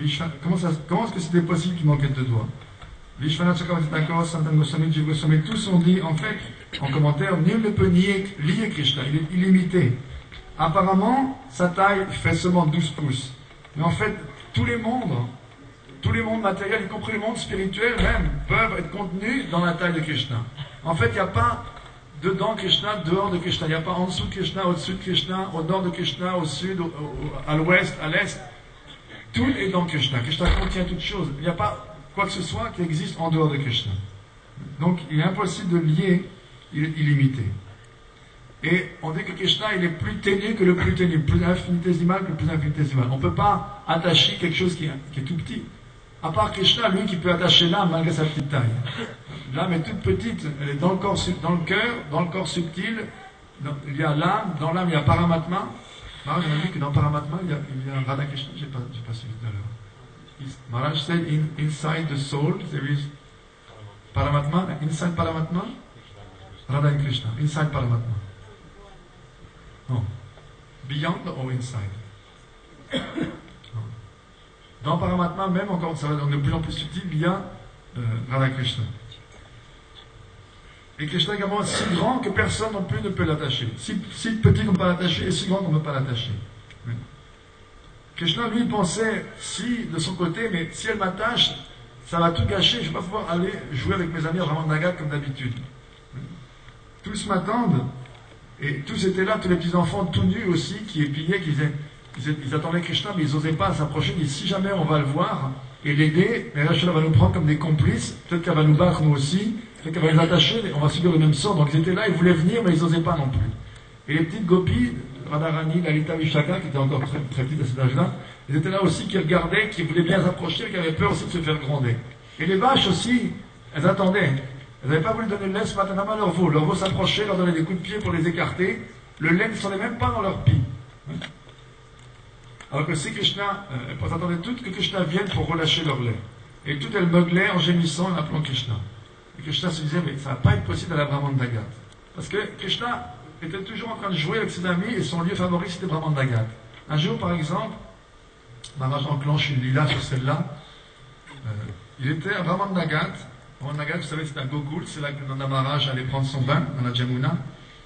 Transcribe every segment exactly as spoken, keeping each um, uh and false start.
Comment, ça, comment est-ce que c'était possible qu'il manquait deux doigts? Vishwanath Chakravarti, Sanatana Goswami, Jiva Goswami, tous ont dit, en fait, en commentaire, nul ne peut nier, lier Krishna, il est illimité. Apparemment, sa taille fait seulement douze pouces. Mais en fait, tous les mondes, tous les mondes matériels, y compris les mondes spirituels même, peuvent être contenus dans la taille de Krishna. En fait, il n'y a pas dedans Krishna, dehors de Krishna. Il n'y a pas en dessous de Krishna, au-dessus de Krishna, au nord de Krishna, au sud, au, au, à l'ouest, à l'est. Tout est dans Krishna. Krishna contient toutes choses. Il n'y a pas quoi que ce soit qui existe en dehors de Krishna. Donc, il est impossible de lier, il est illimité. Et on dit que Krishna, il est plus ténu que le plus ténu, plus infinitésimal que le plus infinitésimal. On ne peut pas attacher quelque chose qui est, qui est tout petit. À part Krishna, lui qui peut attacher l'âme malgré sa petite taille. L'âme est toute petite, elle est dans le corps, dans le cœur, dans le corps subtil. Dans, il y a l'âme, dans l'âme il y a Paramatma. Maharaj a dit que dans Paramatma il y a, il y a Radha Krishna, je n'ai pas, pas suivi tout à l'heure. Maharaj said in, inside the soul there is Paramatma, inside Paramatma, Radha and Krishna, inside Paramatma. Non. Beyond or inside? Non. Dans Paramatma, même encore, ça va donc de plus en plus subtil, il y a euh, Radha Krishna. Et Krishna est également si grand que personne non plus ne peut l'attacher. Si, si petit qu'on ne peut pas l'attacher et si grand qu'on ne peut pas l'attacher. Krishna, lui, pensait, si, de son côté, mais si elle m'attache, ça va tout gâcher, je ne vais pas pouvoir aller jouer avec mes amis à Ramandagat comme d'habitude. Tous m'attendent, et tous étaient là, tous les petits-enfants tout nus aussi, qui épiaient, qui disaient, ils, ils attendaient Krishna, mais ils n'osaient pas s'approcher, ils disaient, si jamais on va le voir, et l'aider, mais Krishna va nous prendre comme des complices, peut-être qu'elle va nous battre nous aussi, peut-être qu'elle va les attacher, on va subir le même sort, donc ils étaient là, ils voulaient venir, mais ils n'osaient pas non plus. Et les petites gopis, Radharani, Lalita Vishaka, qui étaient encore très, très petites à cet âge-là, ils étaient là aussi, qui regardaient, qui voulaient bien s'approcher, qui avaient peur aussi de se faire gronder. Et les vaches aussi, elles attendaient. Elles n'avaient pas voulu donner le lait ce matin à leur veau. Leur veau s'approchait, leur donnait des coups de pied pour les écarter. Le lait ne s'en est même pas dans leur pie. Alors que si Krishna, euh, elles attendaient toutes que Krishna vienne pour relâcher leur lait. Et toutes elles meuglaient en gémissant en appelant Krishna. Et Krishna se disait, mais ça ne va pas être possible à la Brahmandagat. Parce que Krishna était toujours en train de jouer avec ses amis et son lieu favori c'était Brahmandagat. Un jour par exemple, Maharaj enclenche une lila sur celle-là. Euh, il était à Brahmandagat. Brahmandagat, vous savez, c'est un Gokul, c'est là que Nanda Maharaj allait prendre son bain dans la Jamuna.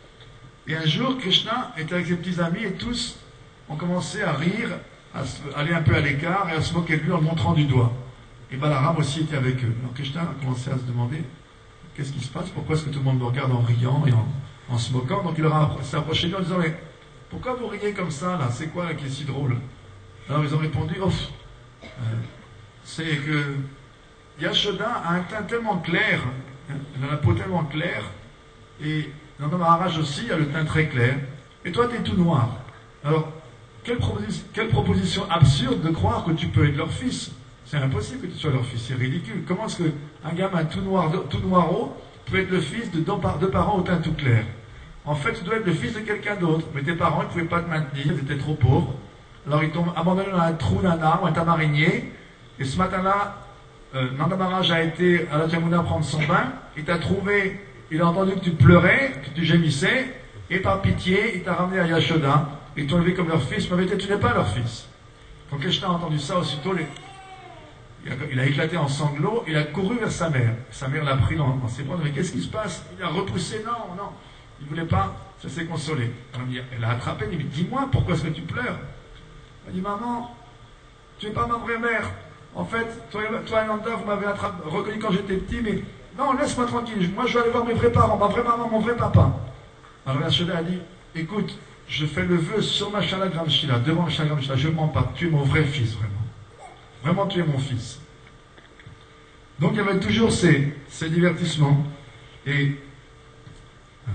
Et un jour, Krishna était avec ses petits amis et tous ont commencé à rire, à se, aller un peu à l'écart et à se moquer de lui en le montrant du doigt. Et Balaram aussi était avec eux. Alors Krishna a commencé à se demander qu'est-ce qui se passe, pourquoi est-ce que tout le monde me regarde en riant et en, en se moquant. Donc il leur s'est approché de lui en disant, mais pourquoi vous riez comme ça là? C'est quoi là, qui est si drôle? Alors ils ont répondu, oh, euh, c'est que Yashoda a un teint tellement clair, elle a la peau tellement claire, et Nanda Maharaj aussi a le teint très clair, et toi tu es tout noir. Alors, quelle proposition, quelle proposition absurde de croire que tu peux être leur fils. C'est impossible que tu sois leur fils, c'est ridicule. Comment est-ce qu'un gamin tout noir, tout noirot peut être le fils de deux parents au teint tout clair? En fait, tu dois être le fils de quelqu'un d'autre, mais tes parents ne pouvaient pas te maintenir, ils étaient trop pauvres. Alors ils t'ont abandonné dans un trou d'un arbre, un tamarinier, et ce matin-là, euh, Nanda Maharaj a été à la Jamuna prendre son bain, il t'a trouvé, il a entendu que tu pleurais, que tu gémissais, et par pitié, il t'a ramené à Yashoda, ils t'ont élevé comme leur fils, mais tu n'es pas leur fils. Quand Krishna a entendu ça, aussitôt, les... il, a, il a éclaté en sanglots, il a couru vers sa mère. Sa mère l'a pris dans, dans ses bras, mais qu'est-ce qui se passe? Il a repoussé, non, non, il ne voulait pas, ça s'est consolé. Alors, elle a attrapé, elle lui dit, dis-moi, pourquoi est-ce que tu pleures? Elle dit, maman, tu n'es pas ma vraie mère. En fait, toi, toi et Nanda, vous m'avez reconnu quand j'étais petit, mais non, laisse-moi tranquille. Moi, je vais aller voir mes vrais parents, ma vraie maman, mon vrai papa. Alors Yashoda a dit, écoute, je fais le vœu sur ma Shalagram Shila, devant ma Shalagram Shila, je ne mens pas, tu es mon vrai fils, vraiment. Vraiment, tu es mon fils. Donc, il y avait toujours ces, ces divertissements. Et euh,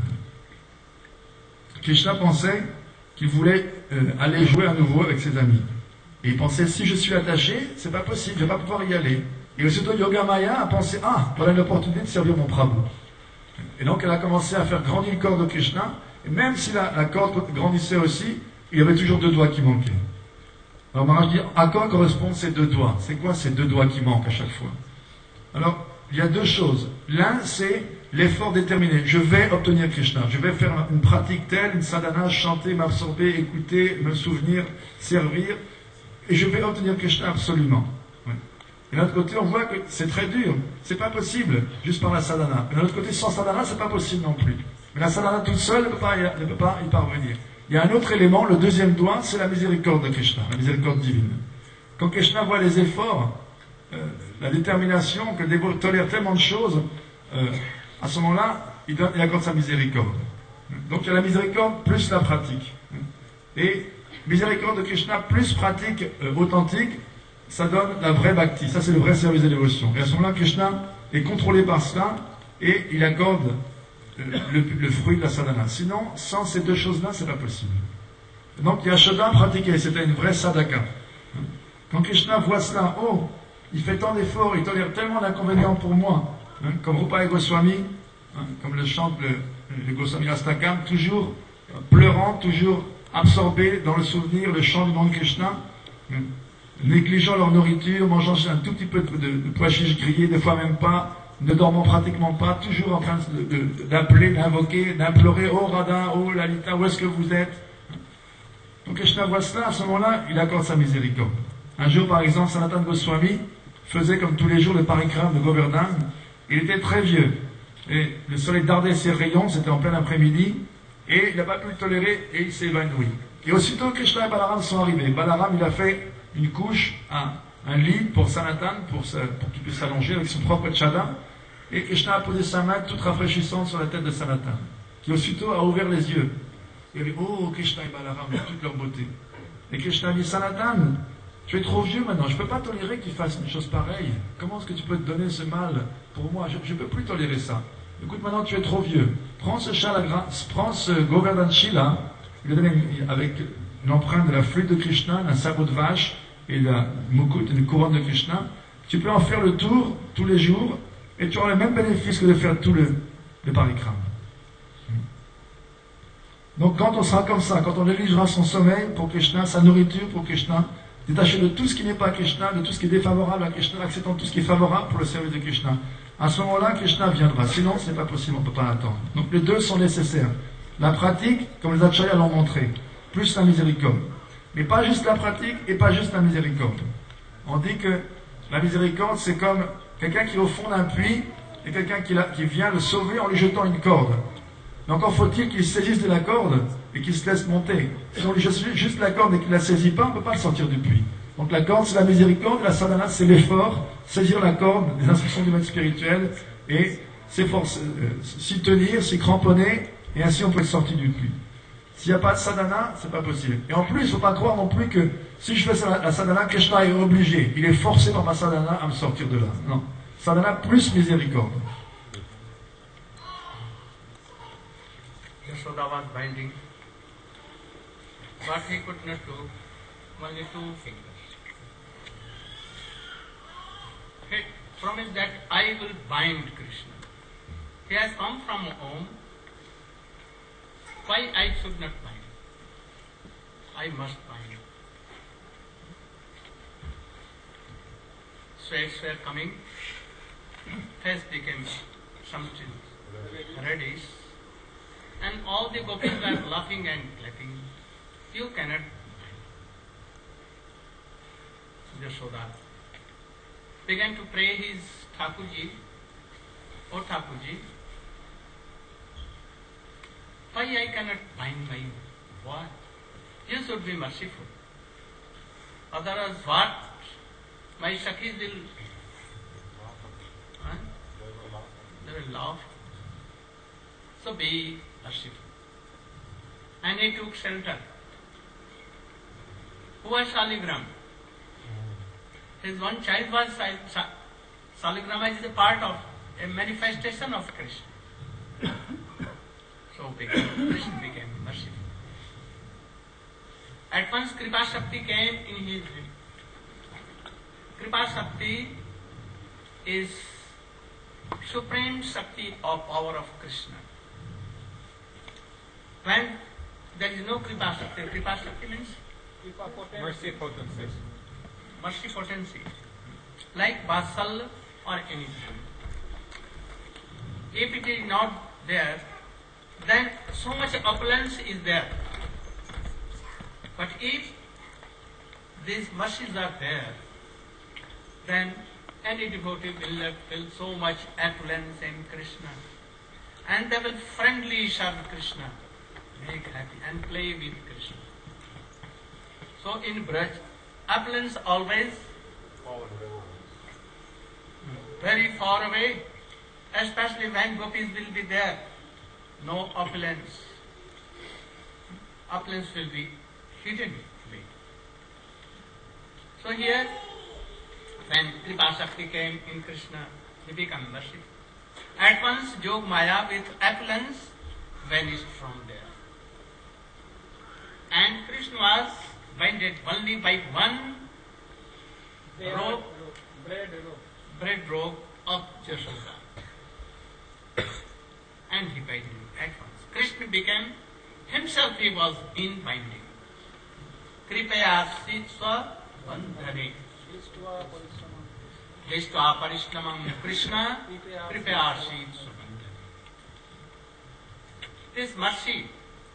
Krishna pensait qu'il voulait euh, aller jouer à nouveau avec ses amis. Et il pensait, si je suis attaché, c'est pas possible, je ne vais pas pouvoir y aller. Et aussitôt, Yogamaya a pensé, ah, voilà une opportunité de servir mon Prabhu. Et donc, elle a commencé à faire grandir le corps de Krishna. Et même si la, la corde grandissait aussi, il y avait toujours deux doigts qui manquaient. Alors, Maharaj dit, à quoi correspondent ces deux doigts? C'est quoi ces deux doigts qui manquent à chaque fois? Alors, il y a deux choses. L'un, c'est l'effort déterminé. Je vais obtenir Krishna. Je vais faire une pratique telle, une sadhana, chanter, m'absorber, écouter, me souvenir, servir. et je vais obtenir Krishna absolument. Ouais. Et d'un autre côté, on voit que c'est très dur, c'est pas possible, juste par la sadhana. Et d'un autre côté, sans sadhana, c'est pas possible non plus. Mais la sadhana toute seule ne peut pas y, ne peut pas y parvenir. Il y a un autre élément, le deuxième doigt, c'est la miséricorde de Krishna, la miséricorde divine. Quand Krishna voit les efforts, euh, la détermination, que le dévot tolère tellement de choses, euh, à ce moment-là, il, donne, il accorde sa miséricorde. Donc il y a la miséricorde plus la pratique. Et miséricorde de Krishna plus pratique euh, authentique, ça donne la vraie bhakti. Ça, c'est le vrai service de dévotion. Et à ce moment-là, Krishna est contrôlé par cela et il accorde euh, le, le fruit de la sadhana. Sinon, sans ces deux choses-là, c'est pas possible. Donc il y a Shraddha pratiqué, c'était une vraie sadhaka. Quand Krishna voit cela, oh, il fait tant d'efforts, il tolère tellement d'inconvénients pour moi, hein, comme Rupa et Goswami, hein, comme le chante le, le Goswami Astakam, toujours pleurant, toujours absorbé dans le souvenir, le chant du nom de Krishna, hein, négligeant leur nourriture, mangeant un tout petit peu de, de, de pois chiches grillés, des fois même pas, ne dormant pratiquement pas, toujours en train d'appeler, d'invoquer, d'implorer, oh Radha, oh Lalita, où est-ce que vous êtes? Donc Krishna voit cela, à ce moment-là, il accorde sa miséricorde. Un jour, par exemple, Sanatana Goswami faisait comme tous les jours le parikram de Govardhan. Il était très vieux. Et le soleil dardait ses rayons, c'était en plein après-midi, et il n'a pas pu le tolérer, et il s'est évanoui. Et aussitôt, Krishna et Balaram sont arrivés. Balaram, il a fait une couche, un, un lit pour Sanatana, pour, pour qu'il puisse s'allonger avec son propre tchada. Et Krishna a posé sa main toute rafraîchissante sur la tête de Sanatana, qui aussitôt a ouvert les yeux. Il a dit, oh, Krishna et Balaram, toute leur beauté. Et Krishna a dit, Sanatana, tu es trop vieux maintenant, je ne peux pas tolérer que tu fasses une chose pareille. Comment est-ce que tu peux te donner ce mal pour moi? Je ne peux plus tolérer ça. Écoute, maintenant tu es trop vieux. Prends ce chalagra, prends ce Govardhan Shila, il lui a donné avec une empreinte de la flûte de Krishna, un sabot de vache et la mukut, une couronne de Krishna. Tu peux en faire le tour tous les jours et tu auras le même bénéfice que de faire tout le, le parikram. Donc quand on sera comme ça, quand on négligera son sommeil pour Krishna, sa nourriture pour Krishna, détaché de tout ce qui n'est pas Krishna, de tout ce qui est défavorable à Krishna, acceptant tout ce qui est favorable pour le service de Krishna. À ce moment-là, Krishna viendra. Sinon, ce n'est pas possible, on ne peut pas l'attendre. Donc les deux sont nécessaires. La pratique, comme les acharyas l'ont montré, plus la miséricorde. Mais pas juste la pratique et pas juste la miséricorde. On dit que la miséricorde, c'est comme quelqu'un qui est au fond d'un puits et quelqu'un qui, qui vient le sauver en lui jetant une corde. Mais encore faut-il qu'il saisisse de la corde et qu'il se laisse monter. Si on lui jette juste la corde et qu'il ne la saisit pas, on ne peut pas le sortir du puits. Donc la corde, c'est la miséricorde, la sadhana, c'est l'effort, saisir la corde, les instructions du maître spirituel, et s'efforcer, euh, s'y tenir, s'y cramponner, et ainsi on peut être sorti du puits. S'il n'y a pas de sadhana, c'est pas possible. Et en plus, il ne faut pas croire non plus que si je fais la sadhana, Krishna est obligé, il est forcé par ma sadhana à me sortir de là. Non. Sadhana plus miséricorde. Yashoda was binding, but he could not do only two fingers. He promised that I will bind Krishna. He has come from home. Why I should not bind? I must bind. Sweats were coming. Face became something reddish. And all the gopis were laughing and clapping. You cannot bind. Yashoda began to pray his Thakurji, O Thakurji, why I cannot bind my boy? You should be merciful. Otherwise, what? My Sakhis will, huh? They will laugh. So be merciful. And he took shelter. Who was Shaligram? His one child was Shaligrama is a part of a manifestation of Krishna. So became, Krishna became merciful. At once Kripa Shakti came in his dream. Kripa Shakti is supreme Shakti of power of Krishna. When there is no Kripa Shakti, Kripa Shakti means mercy potency. Mercy potency. Like Vasal or anything. If it is not there, then so much opulence is there. But if these mercies are there, then any devotee will feel so much affluence in Krishna. And they will friendly serve Krishna, make happy and play with Krishna. So in Braj, affluence always very far away, especially when gopis will be there. No opulence. Opulence will be hidden away. So here, when Kripa Shakti came in Krishna, he became merciful. At once, Jog Maya with affluence vanished from there. And Krishna was binded only by one rope, Bread rope. bread rope of Jashoda. And he binded at once. Krishna became, himself he was in binding. Kripaya sitsva bandhane. Drishtva parishramam Krishna kripaya sitsva bandhane. This mercy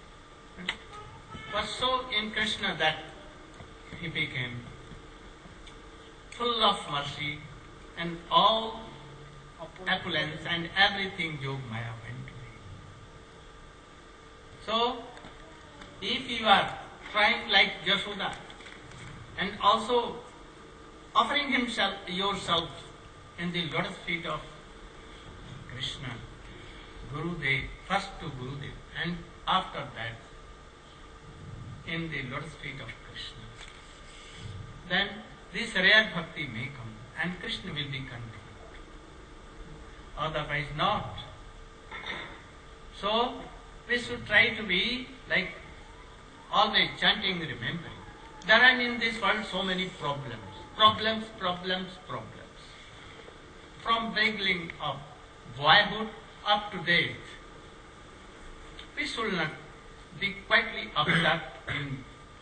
was so in Krishna that he became full of mercy and all opulence and everything Jog Maya went away. So, if you are trying like Jashoda and also offering himself, yourself in the lotus feet of Krishna, Gurudev, first to Gurudev and after that in the lotus feet of Krishna, then this rare bhakti may come and Krishna will be controlled. Otherwise not. So, we should try to be like always chanting, remembering. There are in this world so many problems. Problems, problems, problems. From beginning of boyhood up to date. We should not be quietly absorbed in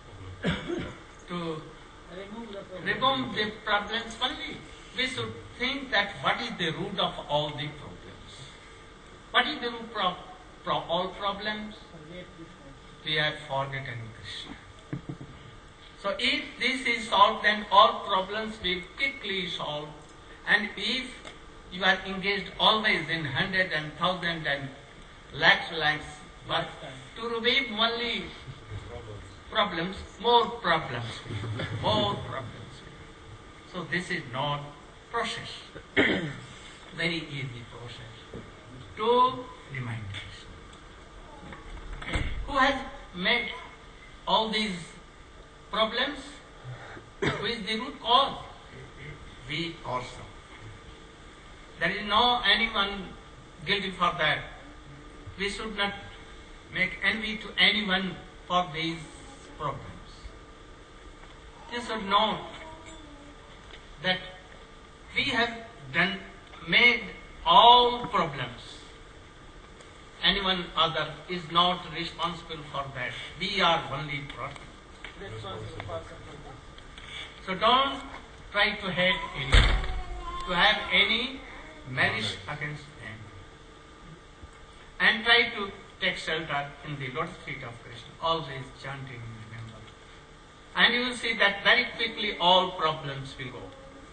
to remove the problems only. We should think that what is the root of all the problems. What is the root of pro- all problems? We have forgotten Krishna. So if this is solved, then all problems will quickly solve. And if you are engaged always in hundred and thousand and lakhs, lakhs, but to remove only problems, more problems, more problems. So this is not process, very easy process to remind us. Who has made all these problems? Who is the root cause? We ourselves. There is no anyone guilty for that. We should not make envy to anyone for these problems. You should know that we have done, made all problems. Anyone other is not responsible for that. We are only product. So don't try to hate anyone, to have any malice against them. And try to take shelter in the lotus feet of Krishna, always chanting, remember. And you will see that very quickly all problems will go.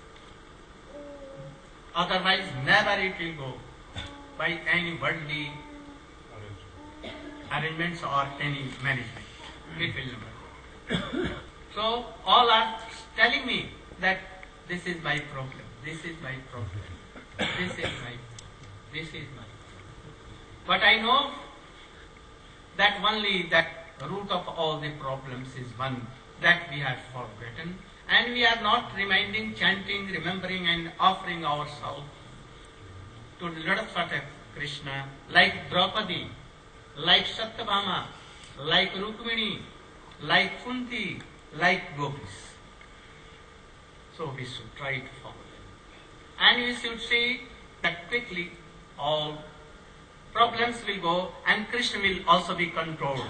Otherwise, never it will go by any worldly arrangements or any management. It will never go. So, all are telling me that this is my problem, this is my problem, this is my, this is my. But I know that only that root of all the problems is one that we have forgotten, and we are not reminding, chanting, remembering and offering ourselves to the Lotus feet of Krishna like Draupadi, like Satyabhama, like Rukmini, like Kunti, like Gopis. So we should try to follow them. And we should see that quickly all problems will go and Krishna will also be controlled.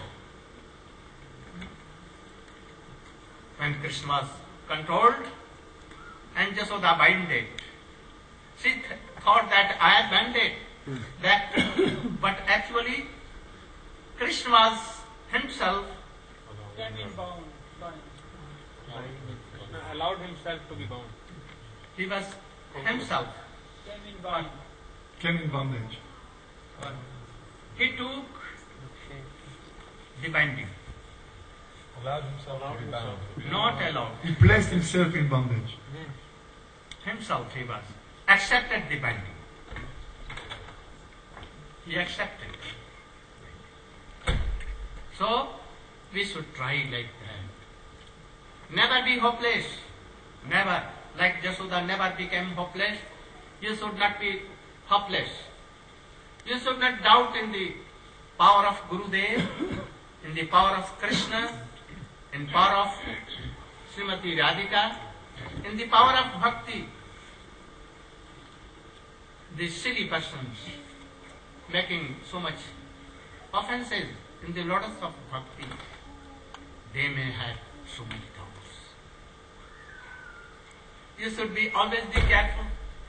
When Krishna was controlled and Jashoda binded, she th- thought that I have binded, that, but actually Krishna was himself allowed himself to be bound. He was himself. Came in bondage. He took the binding. Allowed himself to be bound. Not allowed. He placed himself in bondage. Himself he was. Accepted the binding. He accepted. So, we should try like that. Never be hopeless. Never. Like Jashoda never became hopeless. You should not be hopeless. You should not doubt in the power of Gurudev, in the power of Krishna, in power of Srimati Radhika, in the power of Bhakti. These silly persons making so much offenses in the lotus of Bhakti, they may have so many doubts. You should be always be careful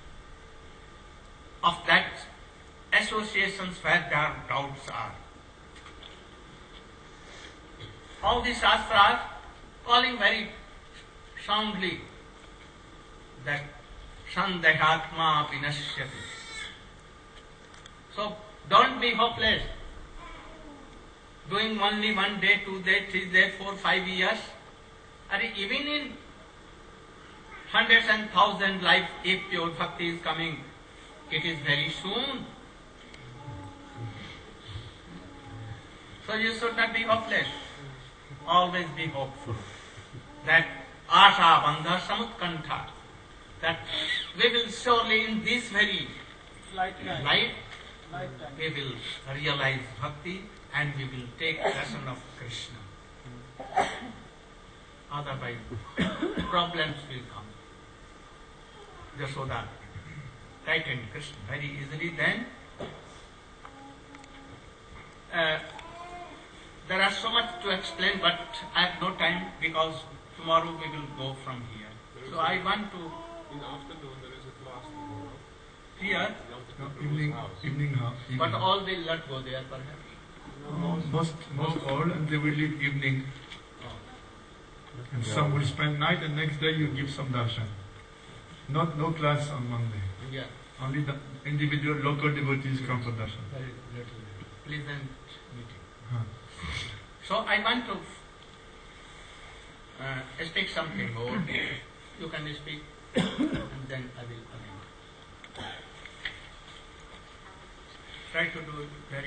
of that associations where there doubts are. All the Shastras calling very soundly that Sandehatma Pinashyati. So don't be hopeless. Doing only one day, two days, three days, four, five years. Or even in hundreds and thousands life, if pure bhakti is coming, it is very soon. So you should not be hopeless. Always be hopeful. That Asha Bandha Samutkantha, that we will surely in this very Lifetime. life, Lifetime. we will realize bhakti and we will take lesson of Krishna. Otherwise, problems will come. Jashoda frightened Krishna very easily. Then uh, there are so much to explain, but I have no time because tomorrow we will go from here. So I want to In the afternoon there is a class tomorrow. here, No, evening, evening, house. but all will not go there perhaps. Oh, most, most all, and they will leave evening. And some will spend night, and next day you give some darshan. Not no class on Monday. Yeah, Only the individual local devotees come for darshan. very little pleasant meeting. Huh. So I want to uh, speak something more. You can speak, and then I will again try to do it very.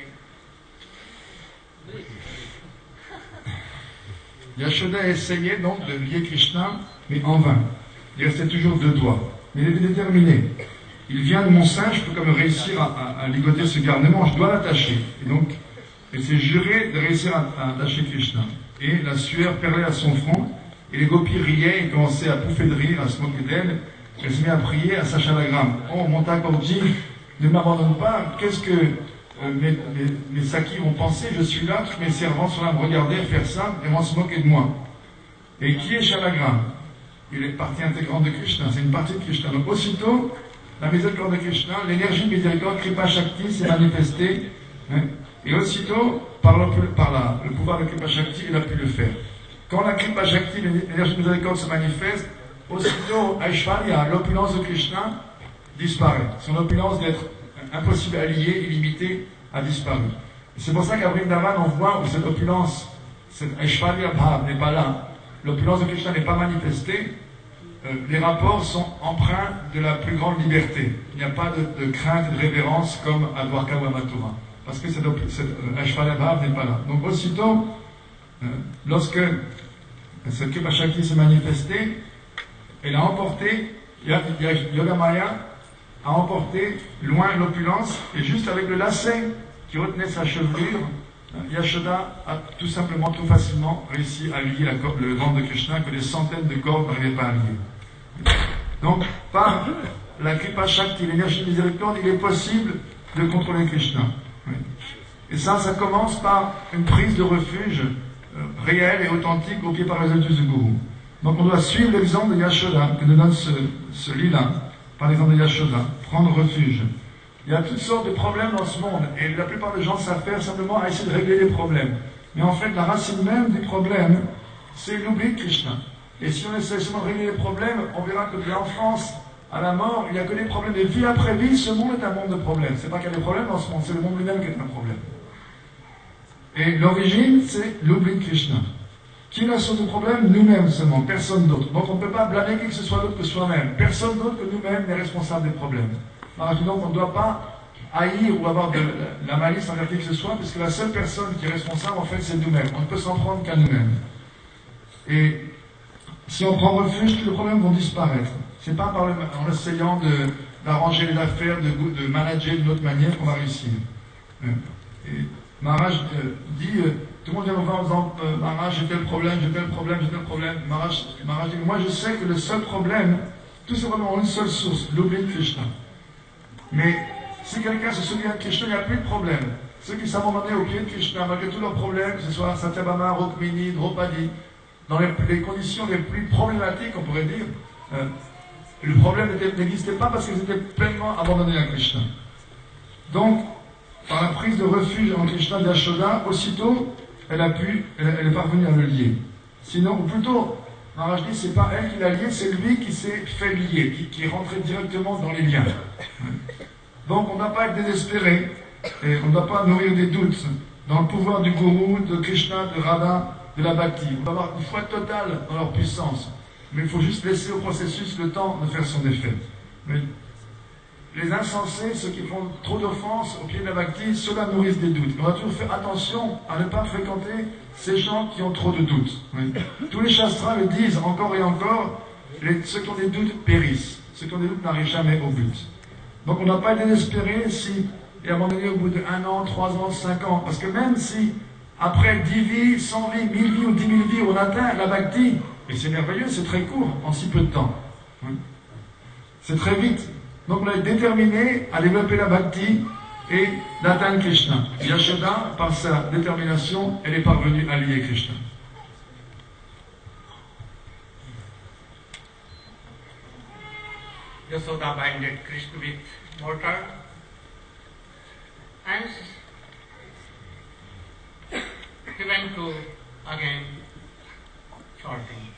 Yashoda a essayé donc de lier Krishna, mais en vain. Il restait toujours deux doigts. Mais il était déterminé. Il vient de mon sein, je peux comme réussir à, à, à ligoter ce garnement, je dois l'attacher. Et donc, elle s'est jurée de réussir à, à attacher Krishna. Et la sueur perlait à son front, et les gopis riaient et commençaient à pouffer de rire, à se moquer d'elle. Elle se mit à prier à sa chalagramme. Oh, mon Thakurji, ne m'abandonne pas, qu'est-ce que euh, mes, mes, mes sakis vont penser? Je suis là, tous mes servants sont là à me regarder, faire ça, et vont se moquer de moi. Et qui est Shalagram? Il est partie intégrante de Krishna, c'est une partie de Krishna. Donc aussitôt, la miséricorde de Krishna, l'énergie de miséricorde, Kripa Shakti s'est manifestée, hein, et aussitôt, par, le, par la, le pouvoir de Kripa Shakti, il a pu le faire. Quand la Kripa Shakti, l'énergie de miséricorde se manifeste, aussitôt, Aishwarya, l'opulence de Krishna, disparaît. Son opulence d'être impossible à lier, illimitée, a disparu. C'est pour ça qu'à Vrindavan, on voit où cette opulence, cette Aishwarya Bhav n'est pas là, l'opulence de Krishna n'est pas manifestée, euh, les rapports sont empreints de la plus grande liberté. Il n'y a pas de, de crainte et de révérence comme à Dwarka ou à Mathura. Parce que cette, cette euh, Aishwarya Bhav n'est pas là. Donc aussitôt, euh, lorsque cette Kripa Shakti s'est manifestée, elle a emporté, Yogamaya a emporté loin l'opulence, et juste avec le lacet qui retenait sa chevelure, Yashoda a tout simplement, tout facilement réussi à lier la corde, le ventre de Krishna que des centaines de cordes n'arrivaient pas à lier. Donc, par la Kripa Shakti, l'énergie de miséricorde, il est possible de contrôler Krishna. Oui. Et ça, ça commence par une prise de refuge euh, réelle et authentique au pied par les lotus du Guru. Donc on doit suivre l'exemple de Yashoda, que nous donne ce, ce lila, par l'exemple de Yashoda, prendre refuge. Il y a toutes sortes de problèmes dans ce monde, et la plupart des gens s'affairent simplement à essayer de régler les problèmes. Mais en fait, la racine même du problème, c'est l'oubli de Krishna. Et si on essaie seulement de régler les problèmes, on verra que de l'enfance à la mort, il n'y a que des problèmes. Et vie après vie, ce monde est un monde de problèmes. C'est pas qu'il y a des problèmes dans ce monde, c'est le monde lui-même qui est un problème. Et l'origine, c'est l'oubli de Krishna. Qui est la source du problème? Nous-mêmes seulement, personne d'autre. Donc on ne peut pas blâmer qui que ce soit d'autre que soi-même. Personne d'autre que nous-mêmes n'est responsable des problèmes. Alors, donc on ne doit pas haïr ou avoir de la malice envers qui que ce soit, parce que la seule personne qui est responsable, en fait, c'est nous-mêmes. On ne peut s'en prendre qu'à nous-mêmes. Et si on prend refuge, tous les problèmes vont disparaître. C'est pas par le, en essayant de, d'arranger les affaires, de, de manager d'une autre manière qu'on va réussir. Et Maharaj euh, dit, euh, tout le monde vient me voir en disant, euh, Maharaj, j'ai tel problème, j'ai tel problème, j'ai tel problème. Maharaj, Maharaj dit, moi je sais que le seul problème, tous ces problèmes ont une seule source, l'oubli de Krishna. Mais si quelqu'un se souvient de Krishna, il n'y a plus de problème. Ceux qui s'abandonnent au pied de Krishna, malgré tous leurs problèmes, que ce soit Satyabhama, Rukmini, Draupadi, dans les, les conditions les plus problématiques, on pourrait dire, euh, le problème n'existait pas parce qu'ils étaient pleinement abandonnés à Krishna. Donc, par la prise de refuge en Krishna d'Yashoda, aussitôt, elle a pu, elle, elle est parvenue à le lier. Sinon, ou plutôt, Maharaj dit, c'est pas elle qui l'a lié, c'est lui qui s'est fait lier, qui, qui est rentré directement dans les liens. Donc, on ne doit pas être désespéré, et on ne doit pas nourrir des doutes dans le pouvoir du Gourou, de Krishna, de Radha, de la Bhakti. On doit avoir une foi totale dans leur puissance. Mais il faut juste laisser au processus le temps de faire son effet. Mais les insensés, ceux qui font trop d'offenses au pied de la Bhakti, ceux-là nourrissent des doutes. On va toujours faire attention à ne pas fréquenter ces gens qui ont trop de doutes. Oui. Tous les shastras le disent encore et encore, les, ceux qui ont des doutes périssent. Ceux qui ont des doutes n'arrivent jamais au but. Donc on n'a pas désespéré si, et abandonné au bout de un an, trois ans, cinq ans, parce que même si après dix vies, cent vies, mille vies ou dix mille vies, on atteint la Bhakti, et c'est merveilleux, c'est très court, en si peu de temps. Oui. C'est très vite. Donc on est déterminé à développer la Bhakti et d'atteindre Krishna. Yashoda, par sa détermination, elle est parvenue à lier Krishna. Yashoda binded Krishna with mortar and he went to again shorting.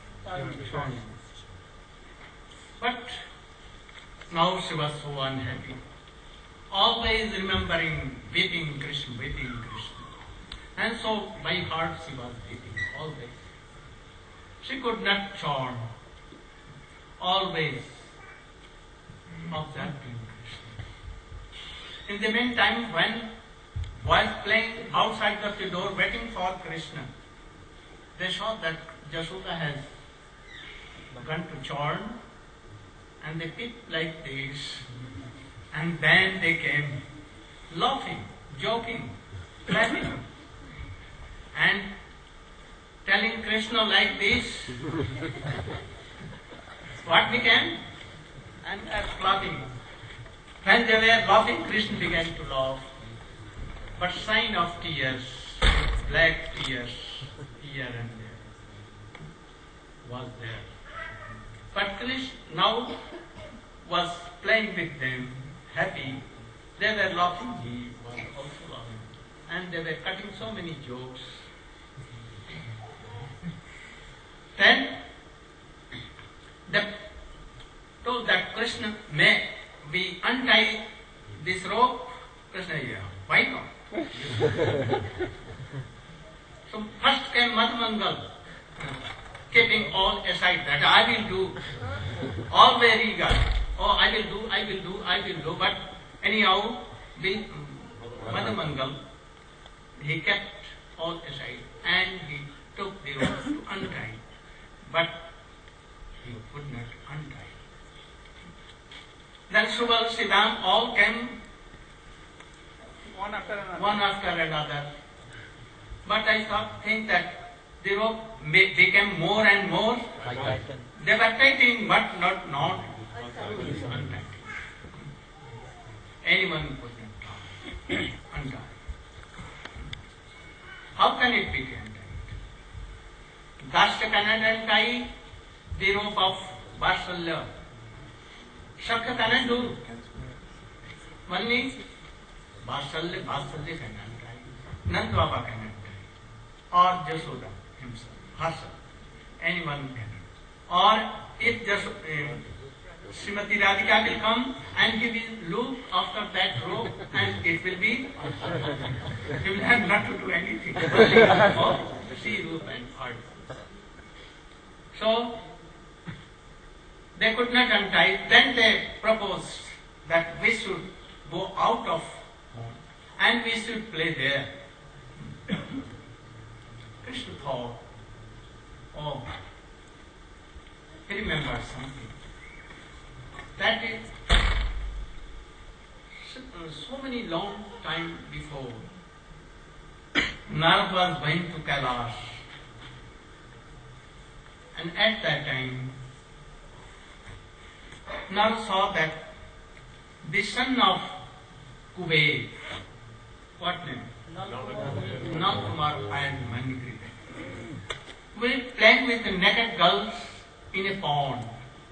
But now she was so unhappy, always remembering weeping Krishna, weeping Krishna. And so by heart she was weeping always. She could not chant, always observing Krishna. In the meantime, when while playing outside of the door waiting for Krishna, they saw that Yashoda has begun to churn, and they peeped like this, and then they came laughing, joking, clapping, and telling Krishna like this, what we can, and uh, clapping. When they were laughing, Krishna began to laugh, but sign of tears, black tears, here and there, was there. But Krishna now was playing with them, happy. They were laughing, he was also laughing. And they were cutting so many jokes. Then they told that Krishna, may we untie this rope? Krishna, yeah, why not? So first came Madhumangal, keeping all aside that I will do, all very eager. Oh, I will do, I will do, I will do. But anyhow, the Madhumangal, he kept all aside and he took the rope to untie. But he could not untie. Then Subal, Siddham all came One after another. one after another. But I thought, think that the rope became more and more. They were tightening, but not not untighting. Anyone could not untie. How can it be untied? Dasya cannot untie the rope of Vatsalya. Sakya cannot do. Only Vatsalya, Vatsalya cannot untie. Nand Baba cannot untie. Or Jashoda himself, herself. Anyone cannot. or if just uh, Srimati Radhika will come and he will look after that rope and it will be, he will have not to do anything. Only oh, see rope and all. So, they could not untie. Then they proposed that we should go out of home and we should play there. Krishna thought, oh, he remembers something. That is, so many long time before, Narad was going to Kailash. And at that time, Narad saw that the son of Kuber, what name? Nalakumar and Manikrita, were playing with the naked girls in a pond.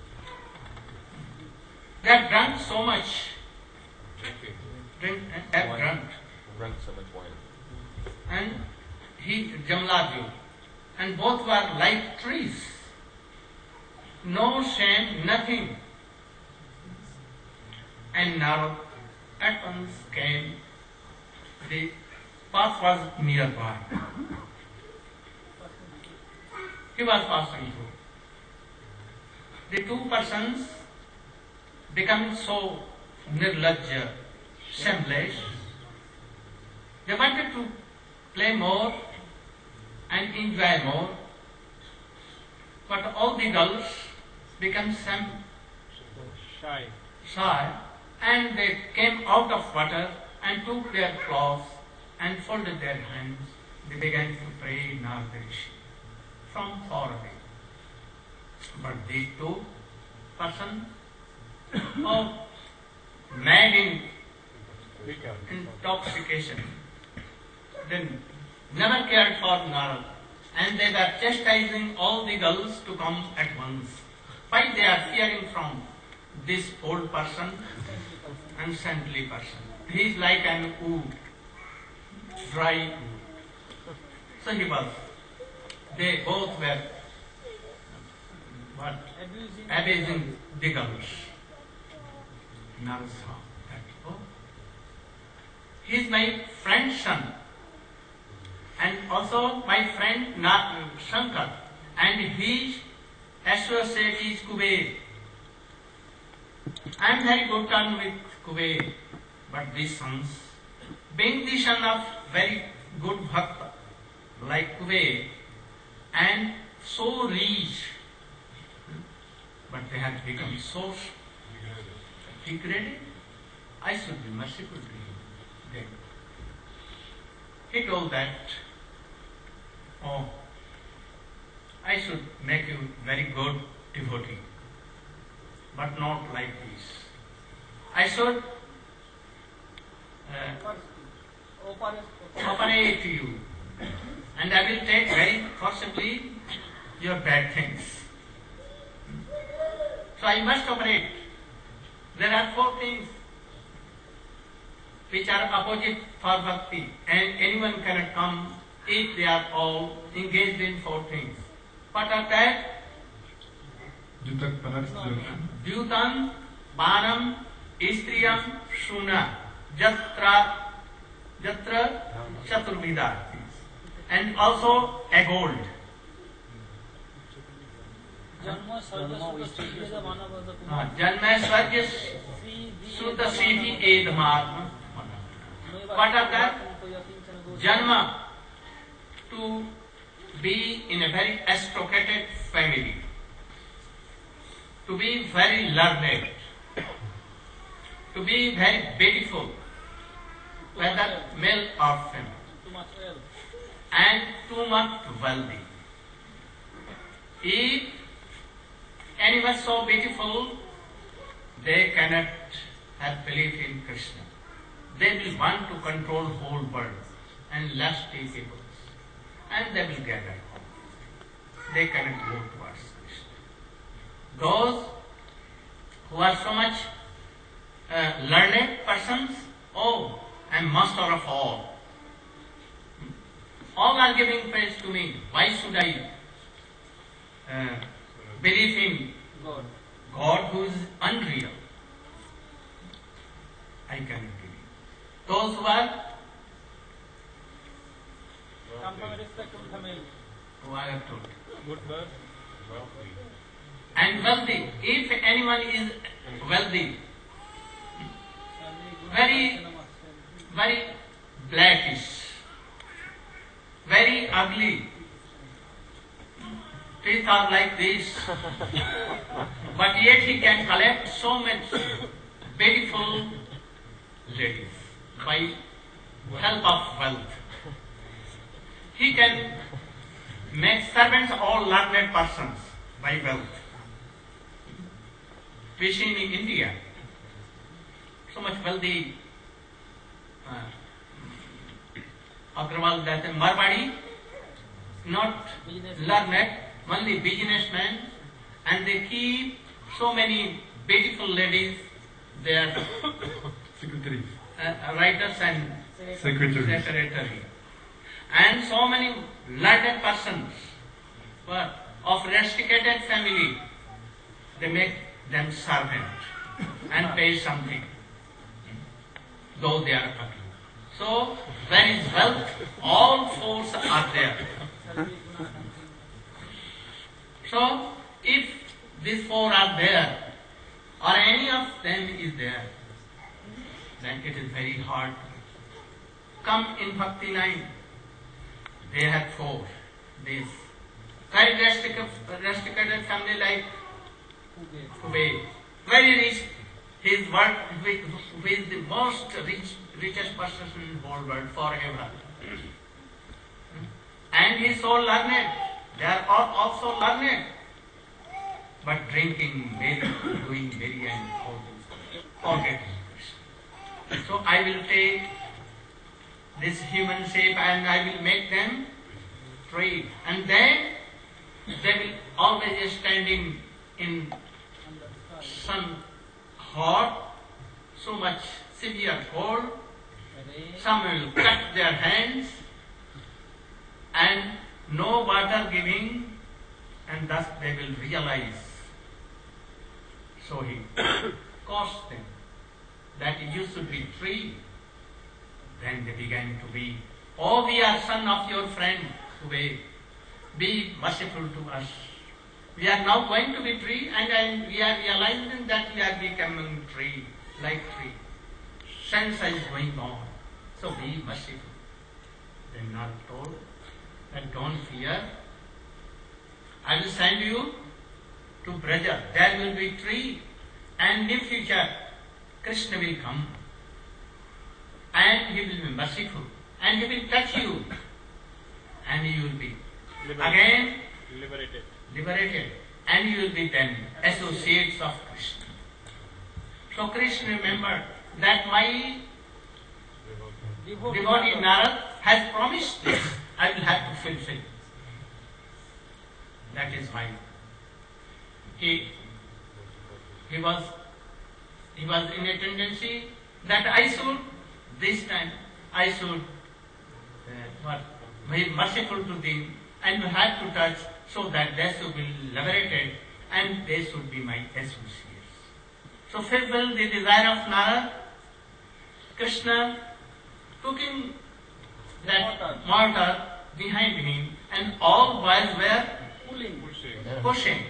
They have drunk so much. Drink, have drunk. Drunk so much wine. And he, Jamalaju, and both were like trees. No shame, nothing. And Narad at once came. The path was nearby. He was passing through. The two persons becoming so nirlajja, shameless, they wanted to play more and enjoy more, but all the girls became some Shy. shy and they came out of water and took their clothes and folded their hands. They began to pray Narada Rishi from far away. But these two persons, oh, mad in intoxication, they never cared for Narada, and they were chastising all the girls to come at once. Why they are fearing from this old person and saintly person? He is like an wood, dry wood. So he was. They both were what? Abusing the girls. Narada saw that. Oh, he is my friend's son, and also my friend Na- Shankar, and his associate is Kuber. I am very good term with Kuber, but these sons, being the son of very good bhakta like Kuber, and so rich, but they have become so degraded, I should be merciful to him. He told that, oh, I should make you very good devotee, but not like this. I should uh, operate you, and I will take very forcibly your bad things. So I must operate. There are four things which are opposite for bhakti, and anyone cannot come if they are all engaged in four things. What are that? Dyutam, Banam, Istriyam, Shuna, Jatra, Jatra, Chaturvida. And also a gold. Janma Swarga Sudha Siddhi Edmarma. What are that? Janma, to be in a very aristocratic family, to be very learned, to be very beautiful, whether male or female, and too much wealthy. If anyone so beautiful, they cannot have belief in Krishna. They will want to control whole world and lusty people, and they will gather. They cannot go towards Krishna. Those who are so much uh, learned persons, oh, I am master of all. All are giving praise to me. Why should I uh, belief in God. God who is unreal. I cannot believe. Those who are, Come from a respectable family. who I have told, Good birth. Wealthy. and wealthy. If anyone is wealthy, Family, good Very- person, very blackish, very ugly, teeth are like this, but yet he can collect so much beautiful ladies by help of wealth. He can make servants all learned persons by wealth. We see in India so much wealthy uh, Agrawal, that is Marwadi, not learned, only businessmen, and they keep so many beautiful ladies, they are Secretaries. uh, writers and Secretaries. secretary. And so many learned persons were of rusticated family, they make them servant and pay something, though they are ugly. So, where is wealth? All fours are there. So, if these four are there, or any of them is there, then it is very hard. Come in Bhakti line, they have four. This very rusticated family like Kubey, very rich. His work who is the most rich, richest person in the whole world forever. And he is so learned. They are all also learned. But drinking, merry, doing merry and all this. Forget it. So I will take this human shape and I will make them free. And then they will always be standing in sun hot, so much severe cold. Some will cut their hands and no water giving, and thus they will realize. So he caused them that you should be free. Then they began to be, oh, we are son of your friend, Kubey. Be merciful to us. We are now going to be free, and, and we are realizing that we are becoming free, like tree. Sansa is going on. So be merciful. Then Nard told that don't fear. I will send you to Braja. There will be tree, and in future Krishna will come, and he will be merciful, and he will touch you, and you will be again Liberated. liberated, and you will be then associates of Krishna. So Krishna remembered that my devotee Narad has promised this, I will have to fulfill. That is why he he was he was in a tendency that I should this time I should uh, what, be merciful to them and have to touch so that they should be liberated and they should be my associates. So fulfill the desire of Narad. Krishna took in that mortar behind him, and all boys were Pulling. pushing.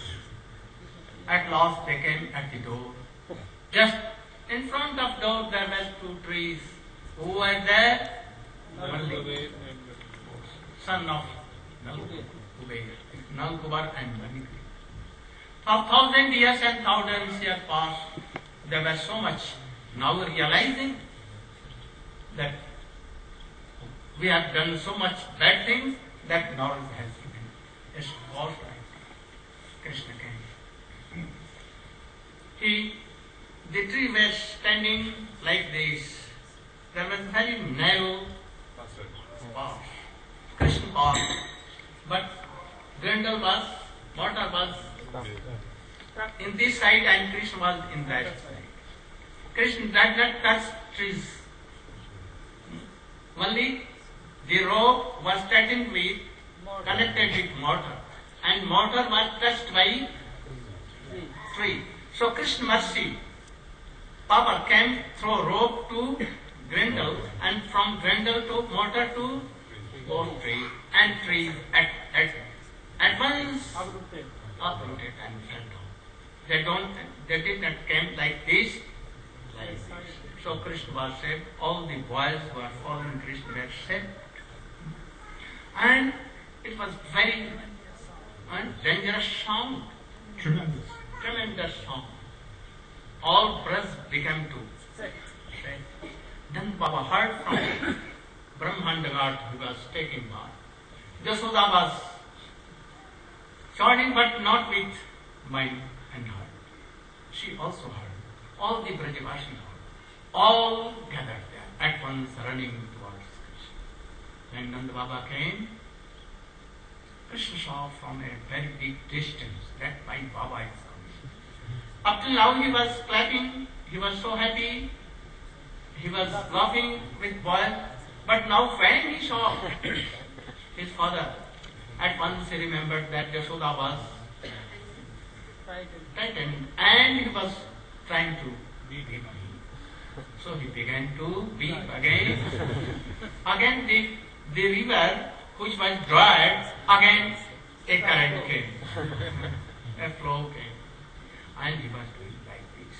At last they came at the door. Just in front of door there were two trees. Who were there? Malli, son of Kubey, Nalkubar and Manikri. For thousand years and thousands years passed, there was so much. Now realizing that we have done so much bad things that knowledge has given. It's all right. Krishna came. He, the tree was standing like this. There was very narrow path, Krishna path. But Grendel was, water was in this side and Krishna was in that side. Krishna did not touch trees. Only the rope was tightened with, connected with mortar, and mortar was touched by tree. So Krishna mercy, Papa came through rope to Grendel, and from Grendel to mortar to bone tree, and trees at, at, at once uprooted. uprooted and fell down. They don't, they did not came like this, like this. So Krishna was saved. All the boys who are following Krishna were saved. And it was very uh, dangerous sound, Tremendous. tremendous sound. All breaths began to Set. shake. Then Baba heard from Brahmanda God who was taking bath. Jasoda was shouting, but not with mind and heart. She also heard. All the Brajavashi heard. All gathered there, at once running towards Krishna. When Nanda Baba came, Krishna saw from a very big distance that my Baba is coming. Up till now he was clapping, he was so happy, he was laughing with boy, but now when he saw his father, at once he remembered that Yashoda was Frightened. frightened and he was trying to beat him. So he began to weep again. Again the, the river which was dried, again a current came, a flow came, and he was doing like this.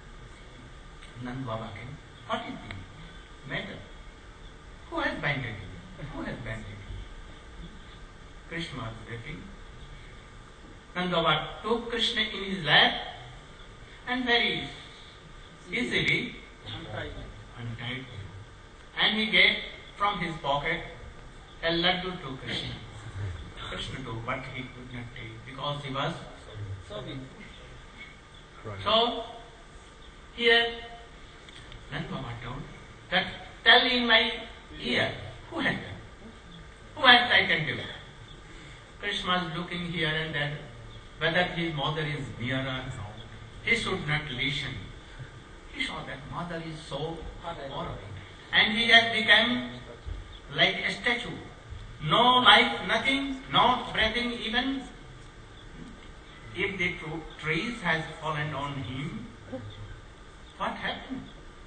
Nand Baba came. What is the matter? Who has banded you? Who has banded you? Krishna was weeping. Nand Baba took Krishna in his lap and very easily Untied. untied him. And he gave from his pocket a laddu to Krishna. Krishna took what he could not take because he was. So weak. So, here, Nand Baba told that tell in my ear, who has done? Who has taken him? Krishna was looking here and there, whether his mother is near or not. He should not listen. He saw that mother is so horrible. And he has become like a statue. No life, nothing, not breathing even. If the tru- trees has fallen on him, what happened?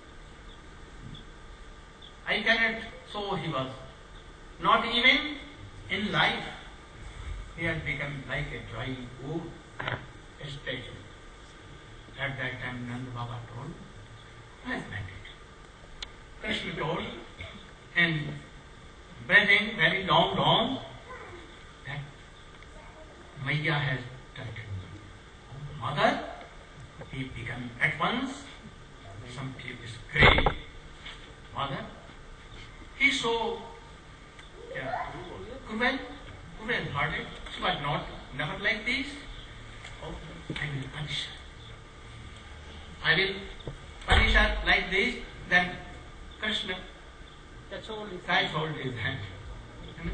I cannot, so he was not even in life. He has become like a dry wood, a statue. At that time Nanda Baba told, who has meant it? Krishna told, and breathing very long, long, that Maya has touched me. Oh, mother, he became at once, some people scream, mother, he saw yeah, cruel, cruel hearted, she was not, never like this. Oh, I will punish her. I will punish her like this, then Krishna That's all is. tries hold his hand. Amen.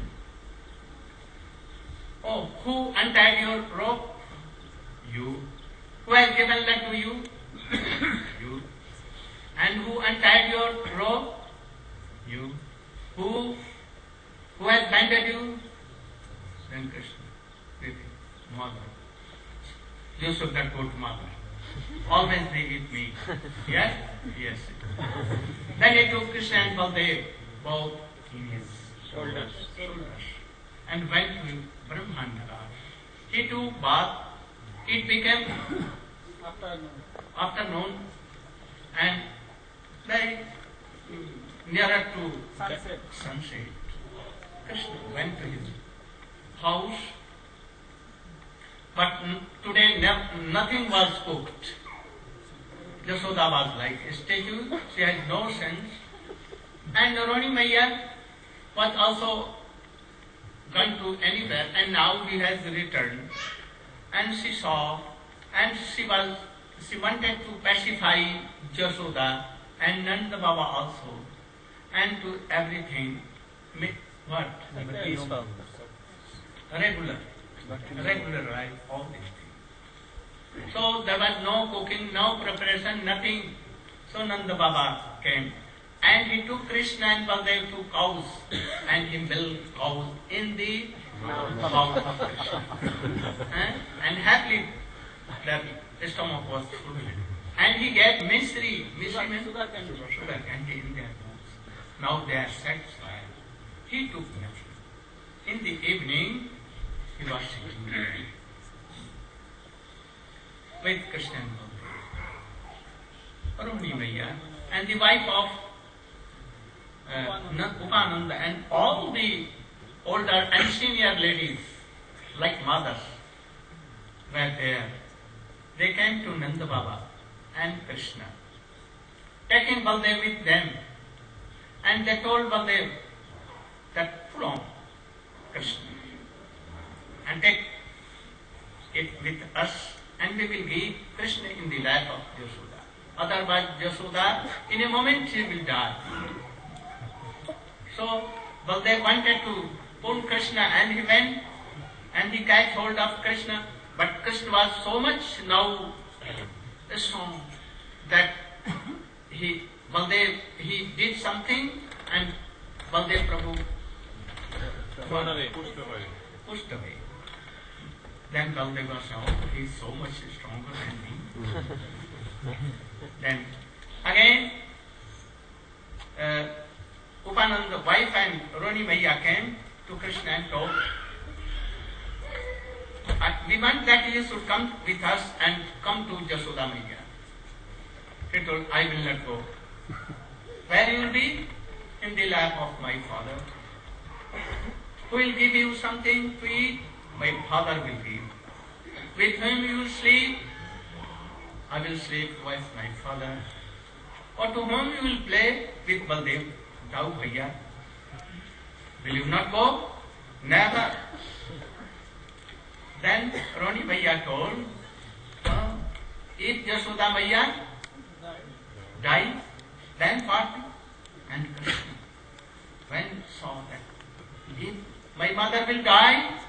Oh, who untied your rope? You. Who has given that to you? You. And who untied your rope? You. Who? Who has banded you? Then Krishna. Repeat. Mother. You should not go to mother. Always be with me. Yes? Yes. Then he took Krishna and Baldev, both in his shoulders, shoulders, and went to Brahmanda. He took bath. It became Afternoon. afternoon and very nearer to Sunset. sunset. Krishna went to his house, but n- today ne- nothing was cooked. Yashoda was like a statue, she had no sense. And Naroni Maya was also gone to anywhere, and now he has returned. And she saw, and she was, she wanted to pacify Yashoda and Nanda Baba also, and to everything. Ma- What? Peaceful. Regular. Regular life, all these things. So there was no cooking, no preparation, nothing. So Nanda Baba came and he took Krishna and Baldev to cows and he milked cows in the mouth of Krishna. and, and happily the stomach was full. And he gave mystery, mystery means Sugar candy. sugar candy in their mouths. Now they are satisfied. He took nothing. In the evening, he was sitting with Krishna and Baladev, Rohini Maiya, and the wife of uh, Upananda, and all the older and senior ladies, like mothers, were there. They came to Nanda Baba and Krishna, taking Baladev with them, and they told Baladev that pull on Krishna and take it with us, and we will give Krishna in the lap of Yashoda. Otherwise, Yashoda, in a moment she will die. So Baladev wanted to pull Krishna, and he went and he catch hold of Krishna, but Krishna was so much now strong that he Baladev he did something, and Baladev Prabhu Run away. Pushed away. pushed away. Then Baladev was, oh, he is so much stronger than me. Then again, uh, Upananda, wife and Rohini Maiya came to Krishna and told, uh, we want that you should come with us and come to Yashoda Maiya. He told, I will not go. Where you will be? In the lap of my father. Who will give you something to eat? My father will give. With whom you will sleep? I will sleep with my father. Or to whom you will play? With Baladev. Dao Bhaiya. Will you not go? Never. Then Rohini Maiya told, uh, if Yashoda Maiya dies, then what? And Krishna, when saw that, if my mother will die,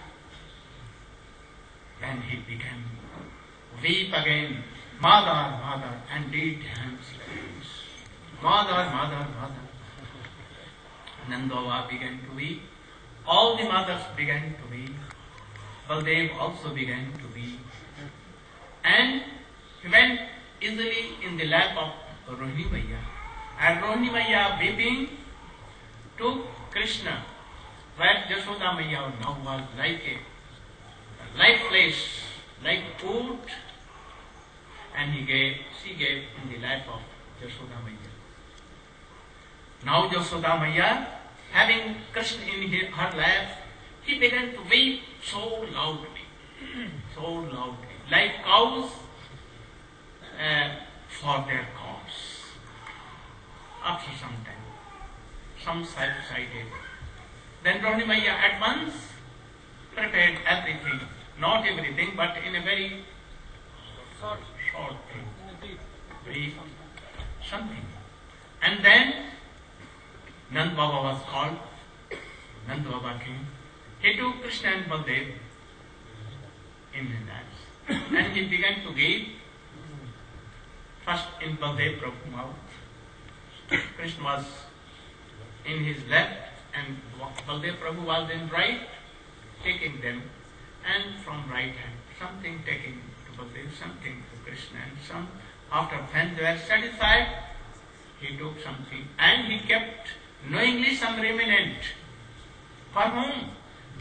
then he began weep again, mother, mother, and did hands like this. Mother, mother, mother. Nanda Baba began to weep. All the mothers began to weep. Baladev also began to weep. And he went easily in the lap of Rohini Maiya. And Rohini Maiya weeping took Krishna, where Yashoda Maiya now was like a lifeless, like wood, and he gave, she gave in the lap of Yashoda Maiya. Now Yashoda Maiya, having Krishna in her, her lap, he began to weep so loudly, so loudly, like cows uh, for their calves. After some time, some subsided. Then Rohini Maiya at once prepared everything, not everything, but in a very Short, short thing, in a deep. brief something. And then Nand Baba was called. Nand Baba came. He took Krishna and Baladev in his laps, and he began to give first in Baladev Prabhu's mouth. Krishna was in his left, and Baladev Prabhu was in right, taking them, and from right hand, something taking to Baladev, something to Krishna, and some, after when they were satisfied, he took something, and he kept knowingly some remnant. For whom?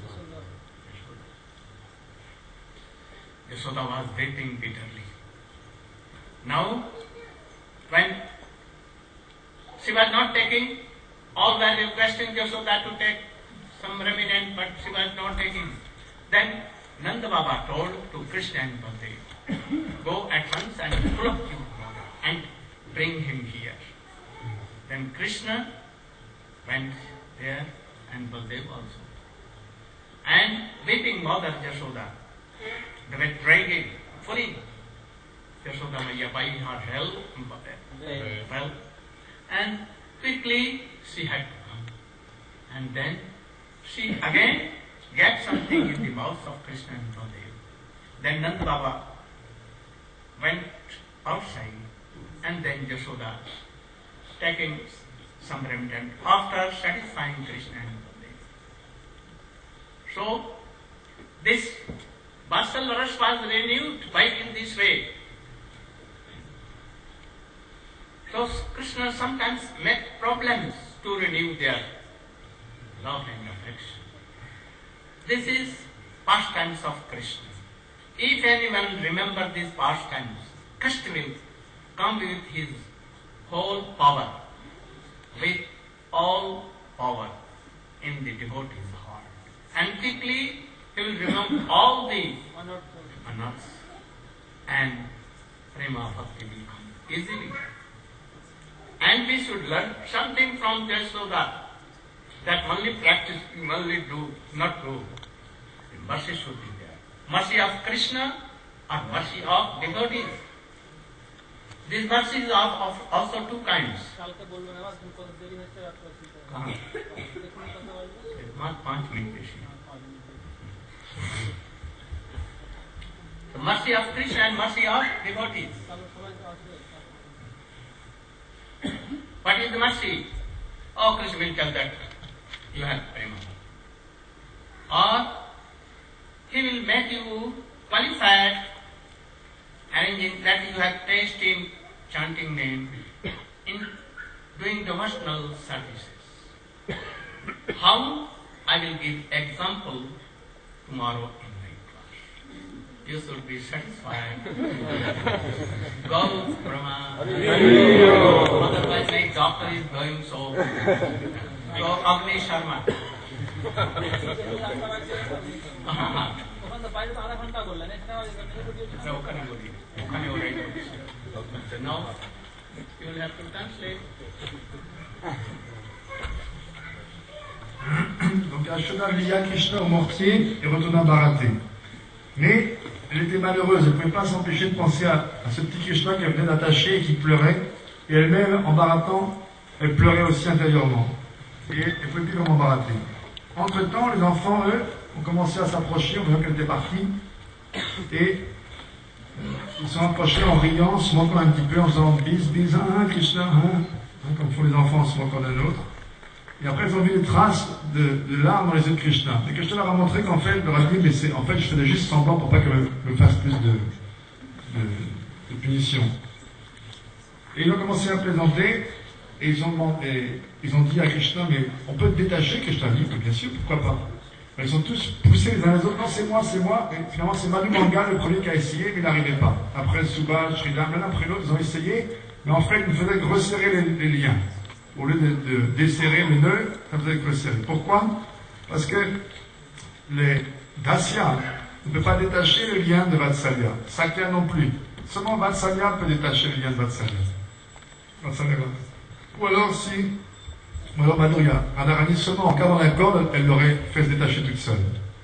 Yashoda was weeping bitterly. Now, when she was not taking, all were requesting Yashoda to take some remnant, but she was not taking. Then Nanda Baba told to Krishna and Baladev, go at once and pull up your brother and bring him here. Then Krishna went there and Baladev also. And weeping mother Yashoda, they were dragging, pulling Yashoda Maiya by her help, well, and quickly she had to come. And then she again gave something in the mouth of Krishna and Baladev. Then Nanda Baba went outside, and then Yashoda taking some remnant after satisfying Krishna and Baladev. So this Vatsal Rash was renewed by in this way. So Krishna sometimes make problems to renew their love and affection. This is pastimes of Krishna. If anyone remember these pastimes, Krishna will come with his whole power, with all power in the devotee's heart. And quickly he will remove all the anarthas and prema bhakti will come easily. And we should learn something from Yashoda, that only practice, only do, not do. The mercy should be there. Mercy of Krishna or mercy of devotees. These mercies are of also two kinds. The mercy of Krishna and mercy of devotees. What is the mercy? Oh, Krishna will tell that you have prema. Or he will make you qualified, arranging that you have taste in chanting name, in doing devotional services. How? I will give example tomorrow in my class. You should be satisfied. Go, Brahma. Otherwise, my doctor is going so. Go, Agni Sharma. Now, you will have to translate. Donc Yashoda lia Krishna au mortier et retourna Bharati. Mais elle était malheureuse, elle ne pouvait pas s'empêcher de penser à, à ce petit Krishna qu'elle venait d'attacher et qui pleurait. Et elle-même, en Bharatant, elle pleurait aussi intérieurement. Et elle ne pouvait plus vraiment Bharati. Entre-temps, les enfants, eux, ont commencé à s'approcher, on voit qu'elle était partie. Et euh, ils sont approchés en riant, en se moquant un petit peu, en faisant bis, bis, hein, Krishna, hein, hein, comme font les enfants en se moquant d'un autre. Et après, ils ont vu des traces de, de larmes dans les yeux de Krishna. Et Krishna leur a montré qu'en fait, leur a dit, mais c'est, en fait, je faisais juste semblant pour pas qu'elle me, me fasse plus de, de, de punition. Et ils ont commencé à plaisanter, et ils ont, demandé, ils ont dit à Krishna, mais on peut te détacher, Krishna dit, bien sûr, pourquoi pas. Ils sont tous poussés les uns les autres, non, c'est moi, c'est moi. Et finalement, c'est Manu Manga, le premier qui a essayé, mais il n'arrivait pas. Après, Subhash, Sridhar, l'un après l'autre, ils ont essayé, mais en fait, ils faisaient que resserrer les, les liens. Au lieu de, de desserrer les nœuds, ça faisait que resserrer. Pourquoi? Parce que les Dasya ne peuvent pas détacher le lien de Vatsalya. Sakya non plus. Seulement Vatsalya peut détacher le lien de Vatsalya. Vatsalya. Ou alors si, ou alors Madhurya, Radharani seulement en cadrant la corde, elle l'aurait fait se détacher toute seule.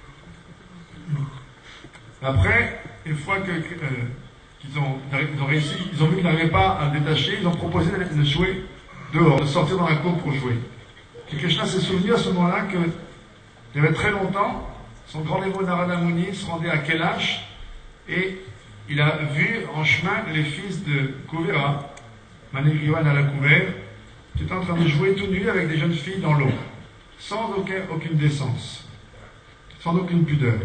Après, une fois que, euh, qu'ils ont, ils ont réussi, ils ont vu qu'ils n'arrivaient pas à le détacher, ils ont proposé de, de jouer dehors, de sortir dans la cour pour jouer. Et Krishna s'est souvenu à ce moment-là que, il y avait très longtemps, son grand héros Narada Muni se rendait à Kailash et il a vu en chemin les fils de Kuvera, Manigriva Nalakuver, qui étaient en train de jouer tout nus avec des jeunes filles dans l'eau, sans aucun, aucune décence, sans aucune pudeur.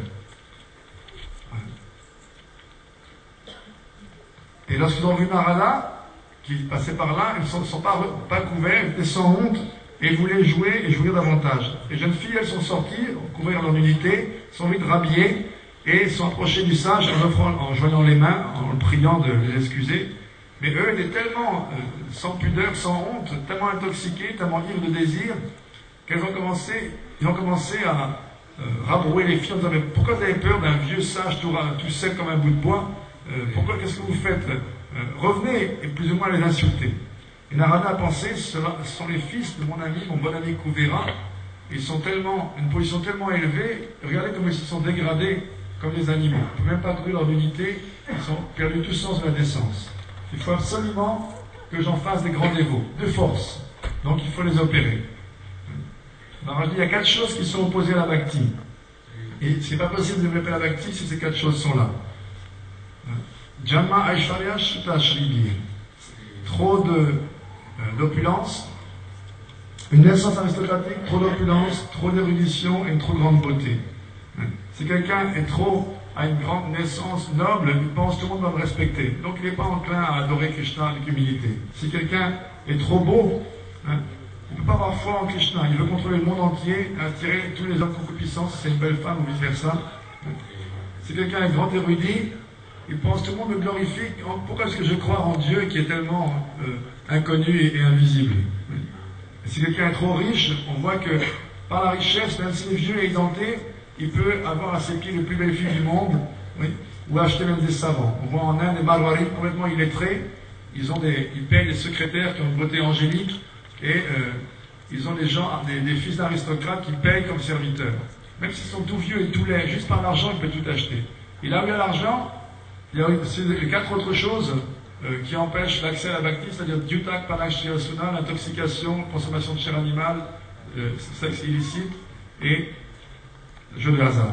Et lorsqu'ils ont vu Narada, qui passaient par là, ils ne sont, sont pas, pas couverts, ils étaient sans honte et voulaient jouer et jouir davantage. Les jeunes filles, elles sont sorties, couvrir leur nudité, sont vite rhabillées et sont approchées du sage en, offrant, en joignant les mains, en le priant de les excuser. Mais eux étaient tellement euh, sans pudeur, sans honte, tellement intoxiqués, tellement ivres de désir, qu'elles ont commencé, ils ont commencé à euh, rabrouer les filles en disant, mais pourquoi vous avez peur d'un vieux sage tout, tout sec comme un bout de bois? euh, Pourquoi, qu'est-ce que vous faites? Euh, revenez, et plus ou moins les insulter. Et Narada a pensé, ce sont les fils de mon ami, mon bon ami Kuvera, ils sont tellement, une position tellement élevée, regardez comme ils se sont dégradés comme les animaux. Ils ne peuvent même pas trouver leur unité, ils ont perdu tout sens de la décence. Il faut absolument que j'en fasse des grands dévots, de force. Donc il faut les opérer. Narada dit, il y a quatre choses qui sont opposées à la bhakti. Et c'est pas possible de développer la bhakti si ces quatre choses sont là. Janma Aishwarya Shita Shribir. Trop de, euh, d'opulence, une naissance aristocratique, trop d'opulence, trop d'érudition et une trop grande beauté. Si quelqu'un est trop, a une grande naissance noble, il pense que tout le monde va le respecter. Donc il n'est pas enclin à adorer Krishna avec humilité. Si quelqu'un est trop beau, hein, il ne peut pas avoir foi en Krishna. Il veut contrôler le monde entier, attirer tous les hommes concupiscents si c'est une belle femme ou vice-versa. Si quelqu'un est grand érudit, il pense que tout le monde me glorifie. Pourquoi est-ce que je crois en Dieu qui est tellement euh, inconnu et, et invisible? Et si quelqu'un est trop riche, on voit que par la richesse, même s'il est vieux et édenté, il peut avoir à ses pieds les plus belles filles du monde, oui, ou acheter même des savants. On voit en Inde des Marwaris complètement illettrés. Ils, ont des, ils payent des secrétaires qui ont une beauté angélique et euh, ils ont des gens, des, des fils d'aristocrates qui payent comme serviteurs. Même s'ils sont tout vieux et tout laids, juste par l'argent, ils peuvent tout acheter. Et là où il y a l'argent, il y a aussi les quatre autres choses euh, qui empêchent l'accès à la bhakti, c'est-à-dire Dyutak, Panakshirasuna, l'intoxication, consommation de chair animale, euh, sexe illicite et jeu de hasard.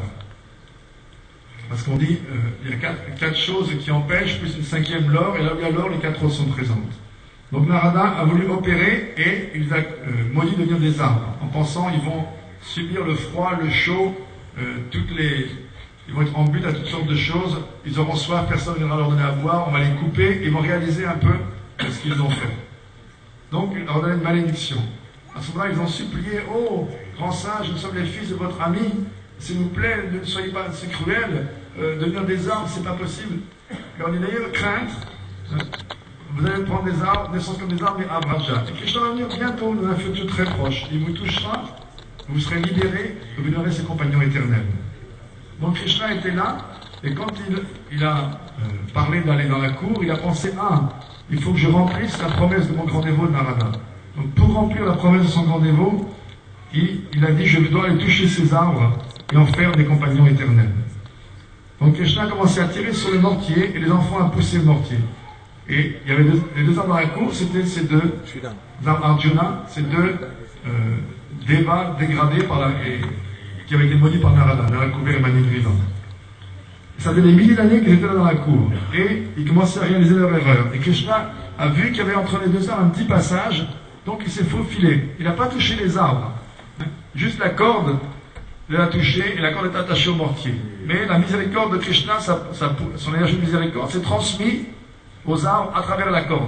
Parce qu'on dit, euh, il y a quatre, quatre choses qui empêchent, plus une cinquième l'or, et là où il y a l'or, les quatre autres sont présentes. Donc Narada a voulu opérer et il a euh, maudit de devenir des arbres, en pensant ils vont subir le froid, le chaud, euh, toutes les... Ils vont être en but à toutes sortes de choses, ils auront soif, personne ne viendra leur donner à boire, on va les couper, et ils vont réaliser un peu ce qu'ils ont fait. Donc il leur donne une malédiction. À ce moment-là, ils ont supplié, oh, grand sage, nous sommes les fils de votre ami, s'il vous plaît, ne soyez pas si cruels, euh, devenir des arbres, c'est pas possible. Et on dit, n'ayez crainte, vous allez prendre des arbres, naissance comme des arbres, mais Abraja. Et Krishna va venir bientôt, dans un futur très proche. Il vous touchera, vous serez libérés, et vous deviendrez ses compagnons éternels. Donc Krishna était là, et quand il, il a euh, parlé d'aller dans la cour, il a pensé, ah, il faut que je remplisse la promesse de mon grand dévot de Narada. Donc pour remplir la promesse de son grand dévot, il, il a dit, je dois aller toucher ces arbres et en faire des compagnons éternels. Donc Krishna a commencé à tirer sur le mortier, et les enfants ont poussé le mortier. Et il y avait deux, les deux arbres dans la cour, c'était ces deux arbres Arjuna, ces deux euh, devas dégradés par la... Et, qui avait été maudit par Narada, Narada couvert et Manigriva. Ça faisait des milliers d'années qu'ils étaient là dans la cour, et ils commençaient à réaliser leur erreur. Et Krishna a vu qu'il y avait entre les deux arbres un petit passage, donc il s'est faufilé. Il n'a pas touché les arbres, juste la corde de la toucher, et la corde est attachée au mortier. Mais la miséricorde de Krishna, sa, sa, son énergie de miséricorde, s'est transmise aux arbres à travers la corde.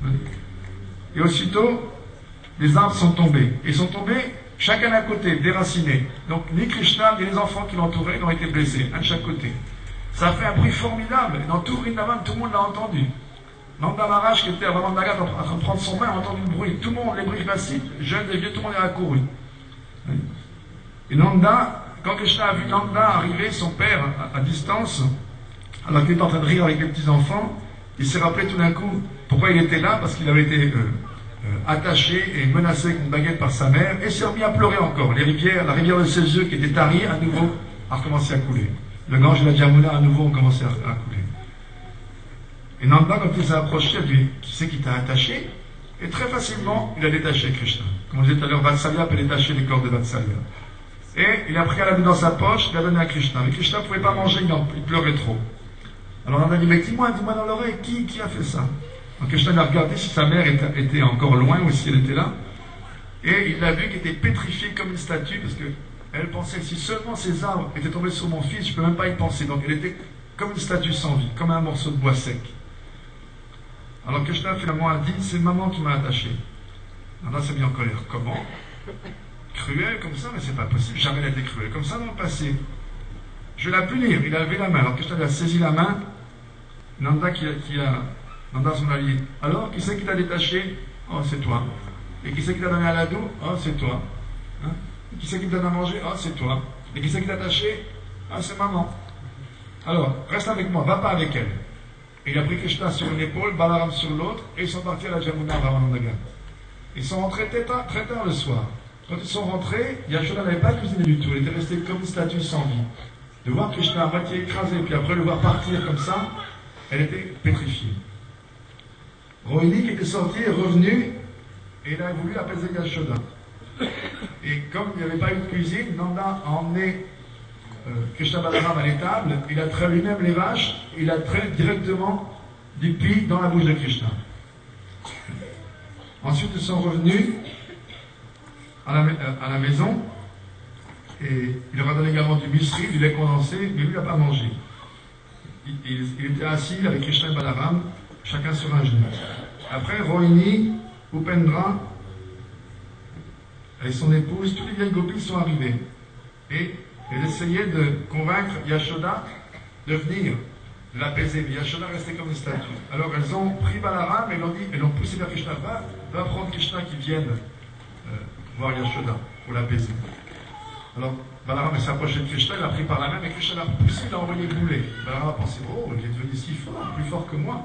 Et aussitôt, les arbres sont tombés. Ils sont tombés chacun d'un côté, déracinés. Donc ni Krishna ni les enfants qui l'entouraient n'ont été blessés, un de chaque côté. Ça a fait un bruit formidable. Dans tout Vrindavan, tout le monde l'a entendu. Nanda Maharaj, qui était à Vamandagat en train de prendre son bain, a entendu le bruit. Tout le monde, les brihvasis, jeunes et vieux, tout le monde est accouru. Et Nanda, quand Krishna a vu Nanda arriver, son père, à, à distance, alors qu'il était en train de rire avec les petits-enfants, il s'est rappelé tout d'un coup pourquoi il était là, parce qu'il avait été... Euh, Euh, attaché et menacé avec une baguette par sa mère, et s'est remis à pleurer encore. Les rivières, la rivière de ses yeux qui était tarie, à nouveau, a recommencé à couler. Le Gange et la Jamuna, à nouveau, ont commencé à, à couler. Et Nanda, quand il s'est approché, lui, qui c'est qui t'a attaché? Et très facilement, il a détaché Krishna. Comme on disait tout à l'heure, Vatsalya peut détacher les cordes de Vatsalya. Et il a pris à la main dans sa poche, il l'a donné à Krishna. Mais Krishna ne pouvait pas manger, il, en, il pleurait trop. Alors Nanda dit, mais dis-moi, dis-moi dans l'oreille, qui, qui a fait ça? Donc Krishna a regardé si sa mère était, était encore loin ou si elle était là. Et il l'a vu qu'elle était pétrifiée comme une statue, parce qu'elle pensait que si seulement ces arbres étaient tombés sur mon fils, je ne peux même pas y penser. Donc elle était comme une statue sans vie, comme un morceau de bois sec. Alors Krishna finalement a dit, c'est maman qui m'a attaché. Nanda s'est mis en colère. Comment? Cruel comme ça? Mais c'est pas possible, jamais elle a été cruelle. Comme ça dans le passé. Je vais la punir. Il a levé la main. Alors Krishna a saisi la main. Nanda qui a... Qui a Nanda son allié. Alors, qui c'est qui t'a détaché? Oh, c'est toi. Et qui c'est qui t'a donné à l'ado? Oh, c'est toi. Hein? Qui c'est qui t'a donné à manger? Oh, c'est toi. Et qui c'est qui t'a attaché? Ah, c'est maman. Alors, reste avec moi, va pas avec elle. Et il a pris Krishna sur une épaule, Balaram sur l'autre, et ils sont partis à la Jamuna à Ramanandagat. Ils sont rentrés très tard, très tard le soir. Quand ils sont rentrés, Yashoda n'avait pas cuisiné du tout, elle était restée comme une statue sans vie. De voir Krishna à moitié écrasé, puis après le voir partir comme ça, elle était pétrifiée. Rohini qui était sorti est revenu et il a voulu apaiser Yashoda. Et comme il n'y avait pas eu de cuisine, Nanda a emmené euh, Krishna Balaram à l'étable, il a trait lui-même les vaches, il a trait directement du puits dans la bouche de Krishna. Ensuite ils sont revenus à la, à la maison Et il leur a donné également du muesli, du lait condensé, mais lui, il n'a pas mangé. Il, il, il était assis avec Krishna et Balaram, chacun sur un genou. Après, Rohini, Upendra, et son épouse, tous les vieilles gopis sont arrivés. Et elles essayaient de convaincre Yashoda de venir, de l'apaiser. Mais Yashoda restait comme une statue. Alors elles ont pris Balaram et l'ont dit, elles l'ont poussé vers Krishna. Va, va prendre Krishna qui vienne euh, voir Yashoda pour l'apaiser. Alors Balaram s'est approché de Krishna, il l'a pris par la main, mais Krishna l'a poussé, il l'a envoyé bouler. Balaram a pensé, oh, il est devenu si fort, plus fort que moi.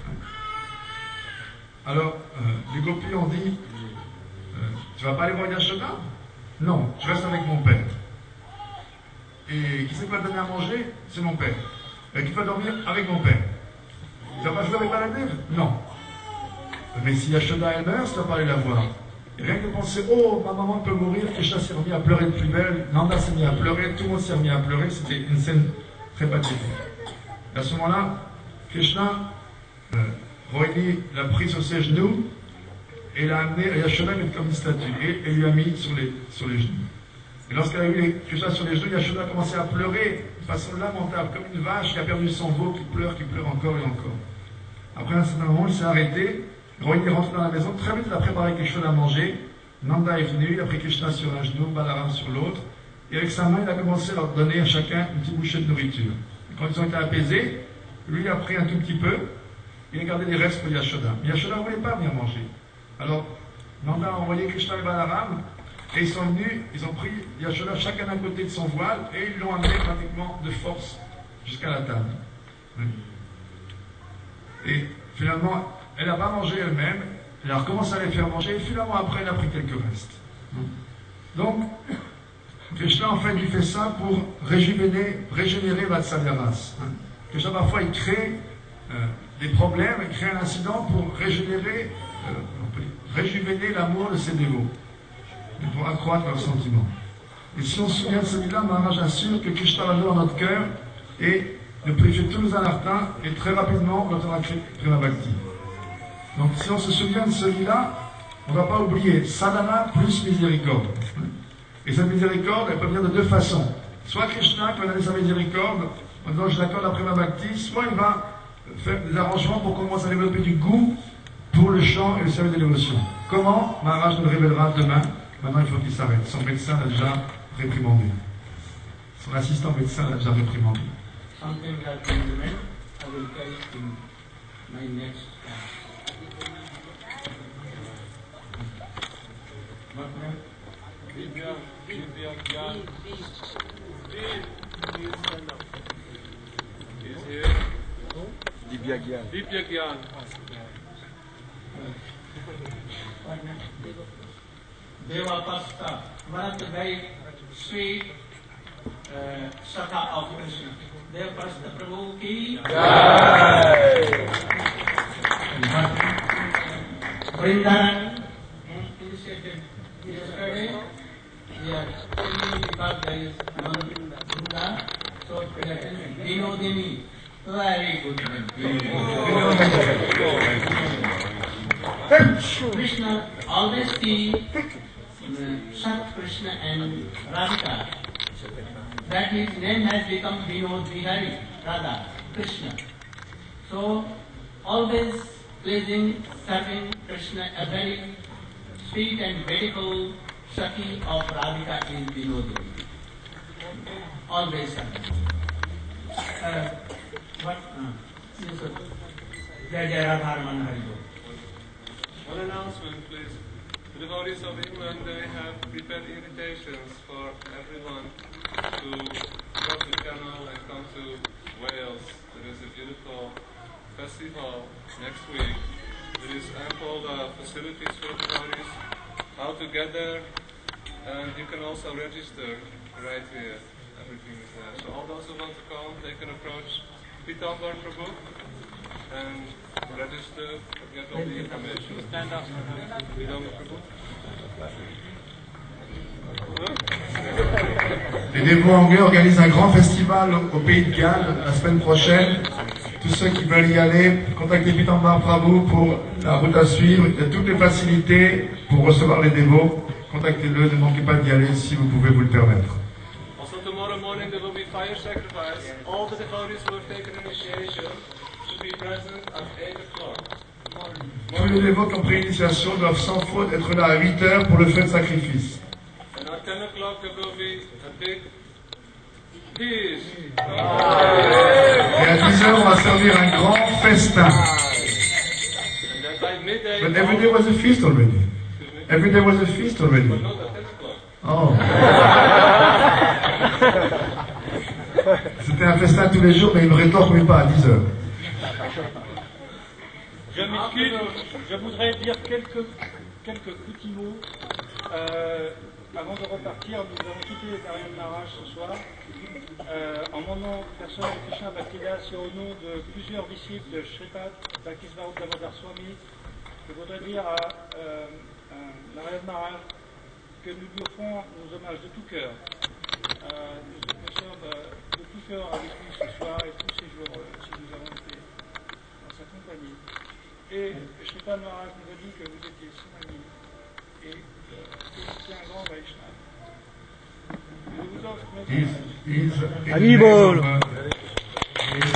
Alors euh, les gopis ont dit, euh, tu vas pas aller voir Yashoda? Non, je reste avec mon père. Et qui c'est qui va te donner à manger? C'est mon père. Et qui va dormir? Avec mon père. Tu vas pas jouer avec Baladev? Non. Mais si Yashoda elle meurt, tu vas pas aller la voir. Et rien que de penser, oh, ma maman peut mourir, Krishna s'est remis à pleurer de plus belle, Nanda s'est mis à pleurer, tout le monde s'est remis à pleurer, c'était une scène très pathétique. Et à ce moment-là, Krishna, euh, Rohini l'a pris sur ses genoux, et l'a amené à Yashoda comme une statue, et, et lui a mis sur les, sur les genoux. Et lorsqu'elle a eu Krishna sur les genoux, Yashoda a commencé à pleurer de façon lamentable, comme une vache qui a perdu son veau, qui pleure, qui pleure encore et encore. Après un certain moment, il s'est arrêté, Rohini est rentré dans la maison, très vite il a préparé quelque chose à manger, Nanda est venu, il a pris Krishna sur un genou, Balaram sur l'autre, et avec sa main, il a commencé à leur donner à chacun une petite bouchée de nourriture. Et quand ils ont été apaisés, lui a pris un tout petit peu, il a gardé les restes pour Yashoda. Mais Yashoda ne voulait pas venir manger. Alors, Nanda a envoyé Krishna et Balaram, et ils sont venus, ils ont pris Yashoda chacun d'un côté de son voile, et ils l'ont amené pratiquement de force jusqu'à la table. Et finalement, elle n'a pas mangé elle-même, elle a recommencé à les faire manger, et finalement après, elle a pris quelques restes. Donc, Krishna, en fait, il fait ça pour régénérer, régénérer Vatsalyaras. Krishna, parfois, il crée euh, des problèmes, il crée un incident pour régénérer, euh, on peut dire, réjuvéner l'amour de ses dévots, et pour accroître leurs sentiments. Et si on se souvient de celui-là, Maharaj assure que Krishna va jouer dans notre cœur et de purifier tous nos anarthas, et très rapidement, on entendra Prema Bhakti. Donc, si on se souvient de celui-là, on ne va pas oublier sadhana plus miséricorde. Et cette miséricorde, elle peut venir de deux façons. Soit Krishna qui va donner sa miséricorde, en disant je l'accorde après ma bhakti, soit il va faire des arrangements pour qu'on commence à développer du goût pour le chant et le service de dévotion. Comment? Maharaj nous le révélera demain. Maintenant, il faut qu'il s'arrête. Son médecin l'a déjà réprimandé. Son assistant médecin l'a déjà réprimandé. Something that compliment I will carry in my next class. What name? Divya, Divya Gyan. Steve, please stand up. He's here. Divya Gyan. Divya Gyan. What name? Deva Pasta, one of the very sweet uh, Sakha of Krishna. Deva Pasta Prabhu ki Jai. Vrindavan initiated yesterday. We are only because there is one Vrinda, so Vinodini. Very good name. Krishna always see uh, Sat Krishna and Radhika. That his name has become Vinod Vihari, Radha, Krishna. So, always pleasing, serving Krishna, a very sweet and beautiful Sakhi of Radhika is Vinodini. Always serving. Uh, what? Uh, yes, sir. Jai Jai Radharman Haribo. One announcement, please. The devotees of England, they have prepared invitations for everyone to go to Channel and come to Wales. There is a beautiful festival next week. There is ample uh, facilities for the devotees, how to get there, and you can also register right here. Everything is there. So all those who want to come, they can approach Pitambar Prabhu and register, get all the information. Stand up. Pitambar Prabhu. Les dévots anglais organisent un grand festival au pays de Galles la semaine prochaine. Tous ceux qui veulent y aller, contactez Pitambar Prabhu pour la route à suivre. Il y a toutes les facilités pour recevoir les dévots. Contactez-le, ne manquez pas d'y aller si vous pouvez vous le permettre. fire sacrifice, all the devotees who have taken initiation should be present at eight o'clock. Tous les dévots qui ont pris l'initiation doivent sans faute être là à huit heures pour le feu de sacrifice. And at ten o'clock there will be a big feast. Et à dix heures, on va servir un grand festin. And then by midday, But every day was a feast already. Every day was a feast already. but not at ten o'clock. Oh. C'était un festin tous les jours, mais il ne rétorque mais pas à dix heures. Je m'excuse, je voudrais dire quelques, quelques petits mots. Euh, avant de repartir, nous avons quitté Narayana Maharaj ce soir. Euh, en mon nom personnel, Krishna Bhaktidas, et au nom de plusieurs disciples de Shripad Bhaktisvarup Damodar Swami, je voudrais dire à, euh, à Narayana Maharaj que nous lui offrons nos hommages de tout cœur. Euh, nous, nous sommes euh, de tout cœur avec lui ce soir et tous ces jours, euh, si nous avons été dans sa compagnie. Et Shripad Maharaj nous a dit que vous étiez son ami et que vous étiez un grand Vaishnava. Je vous offre mes He's, hommages. he's in the Haribol. name of, uh, he's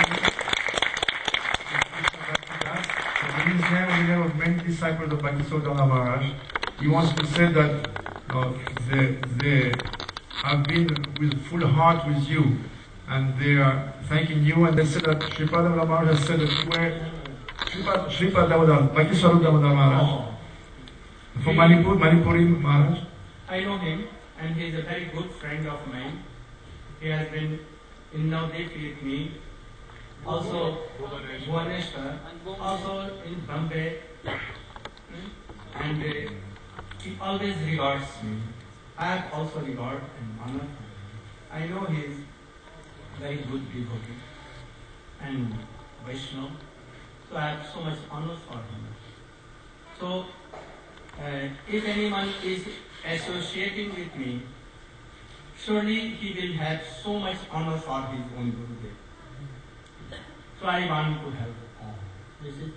in his name, in the name of many disciples of Bhaktisvedanta Maharaj, he wants to say that uh, they, they have been with full heart with you, and they are thanking you, and they said that Shripad Damodar Maharaj has said that you were Shripad, Shripad Damodar, Bhaktisvedanta Damodar Maharaj, from Manipur, Manipuri Maharaj. I know him, and he is a very good friend of mine. He has been in Navadvip with me, also Bhubaneswar, also in Bombay, and uh, he always regards me. I have also regard and honor him. I know he is very good devotee and Vaishnava, so I have so much honor for him. So, uh, if anyone is associating with me, surely he will have so much honor for his own Gurudev. So I want to help all. Is it?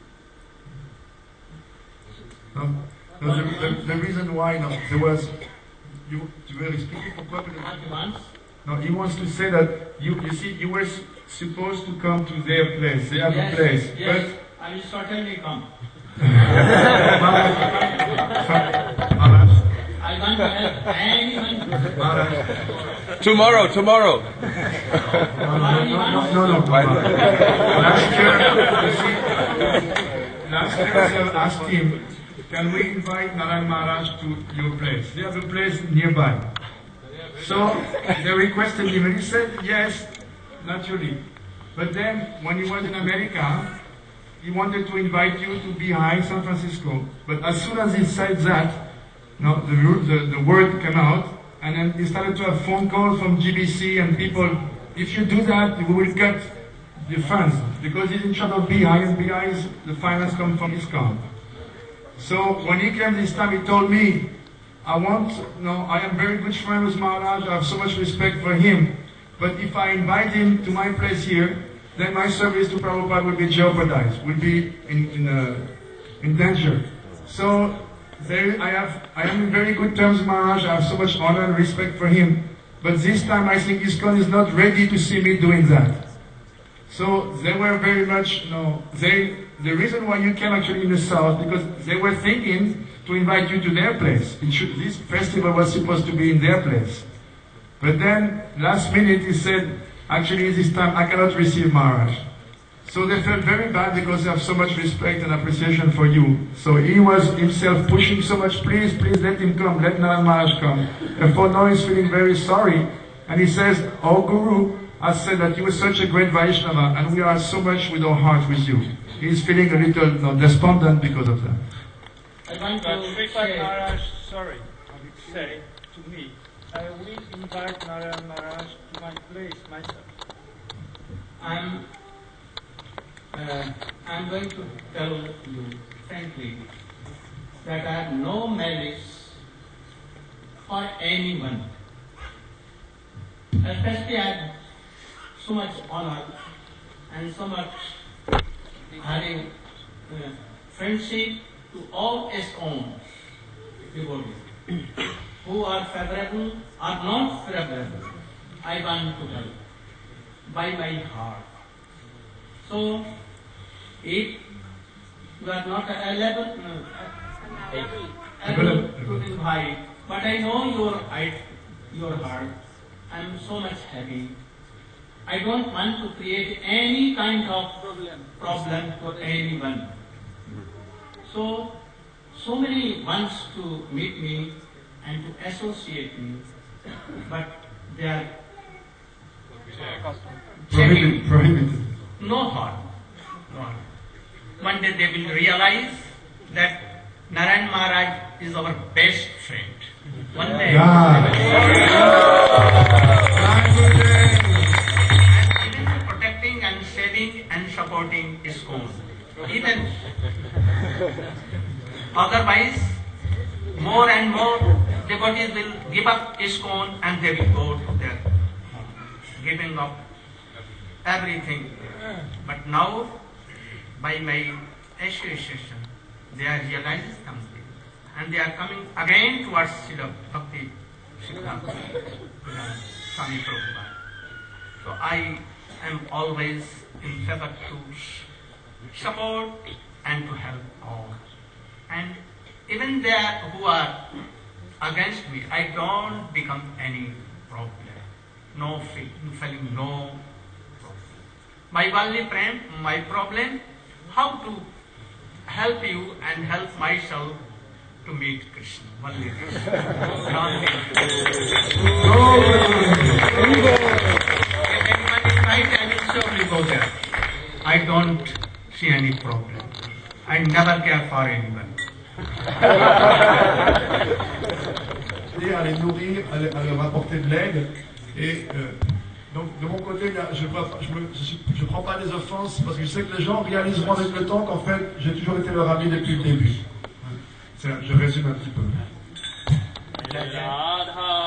No, no, the, the, the reason why, no, there was, you, you were speaking for Prabhupada. Not once. No, he wants to say that, you, you see, you were s- supposed to come to their place, they have Yes, a place, yes, I will certainly come. but, Maharaj, I want to help anyone. Maharaj, Tomorrow, tomorrow. no, no, no, no, no, Maharaj. Last year, you see, last year they asked him, can we invite Narayan Maharaj to your place? They have a place nearby. So they requested him, and he said yes, naturally. But then, when he was in America, he wanted to invite you to behind San Francisco. But as soon as he said that, no, the, the, the word came out, and then he started to have phone calls from G B C and people, if you do that, we will cut the funds, because he's in charge of behind, and behind is, the finance comes from his account. So when he came this time, he told me, I want, no, I am very good friend with Maharaj, I have so much respect for him, but if I invite him to my place here, then my service to Prabhupada will be jeopardized, will be in, in, uh, in danger. So there, I have, I am in very good terms with Maharaj, I have so much honor and respect for him, but this time I think ISKCON is not ready to see me doing that. So they were very much, you know, they, the reason why you came actually in the south, because they were thinking to invite you to their place. It should, this festival was supposed to be in their place. But then, last minute, he said, actually this time I cannot receive Maharaj. So they felt very bad because they have so much respect and appreciation for you. So he was himself pushing so much, please, please let him come, let Narayan Maharaj come. And for now he's feeling very sorry. And he says, our Guru has said that you are such a great Vaishnava and we are so much with our heart with you. He's feeling a little you know, despondent because of that. I want But to Shripad say, Maharaj, sorry, say to me, I will invite Narayan Maharaj to my place myself. I'm, uh, I'm going to tell you frankly that I have no malice for anyone. Especially I have so much honor and so much having uh, friendship to all ISKCON devotees who are favorable or not favorable. I want to help by my heart. So, if you are not able, uh, able to invite, but I know your, your heart, I am so much happy. I don't want to create any kind of problem, problem for anyone. So, so many wants to meet me and to associate me, but they are Prohibited. Prohibited. no harm. No harm. One day they will realize that Narayan Maharaj is our best friend. One day. Yeah. And even protecting and saving and supporting ISKCON. Even otherwise, more and more devotees will give up ISKCON and they will go to their home, giving up everything. But now, by my association, they are realizing something, and they are coming again towards Srila Bhakti Siddhanta Swami Prabhupada. So I am always in favor to support and to help all. And even there who are against me, I don't become any problem. No feeling, no problem. My only problem, my problem, how to help you and help myself to meet Krishna. Only this. If anyone is right, I will surely go there. I don't see any problem. I never care for anyone. Et à les nourrir, à, les, à leur apporter de l'aide. Et euh, donc de mon côté, là, je ne prends pas des offenses parce que je sais que les gens réaliseront avec le temps qu'en fait, j'ai toujours été leur ami depuis le début. Je résume un petit peu. Radha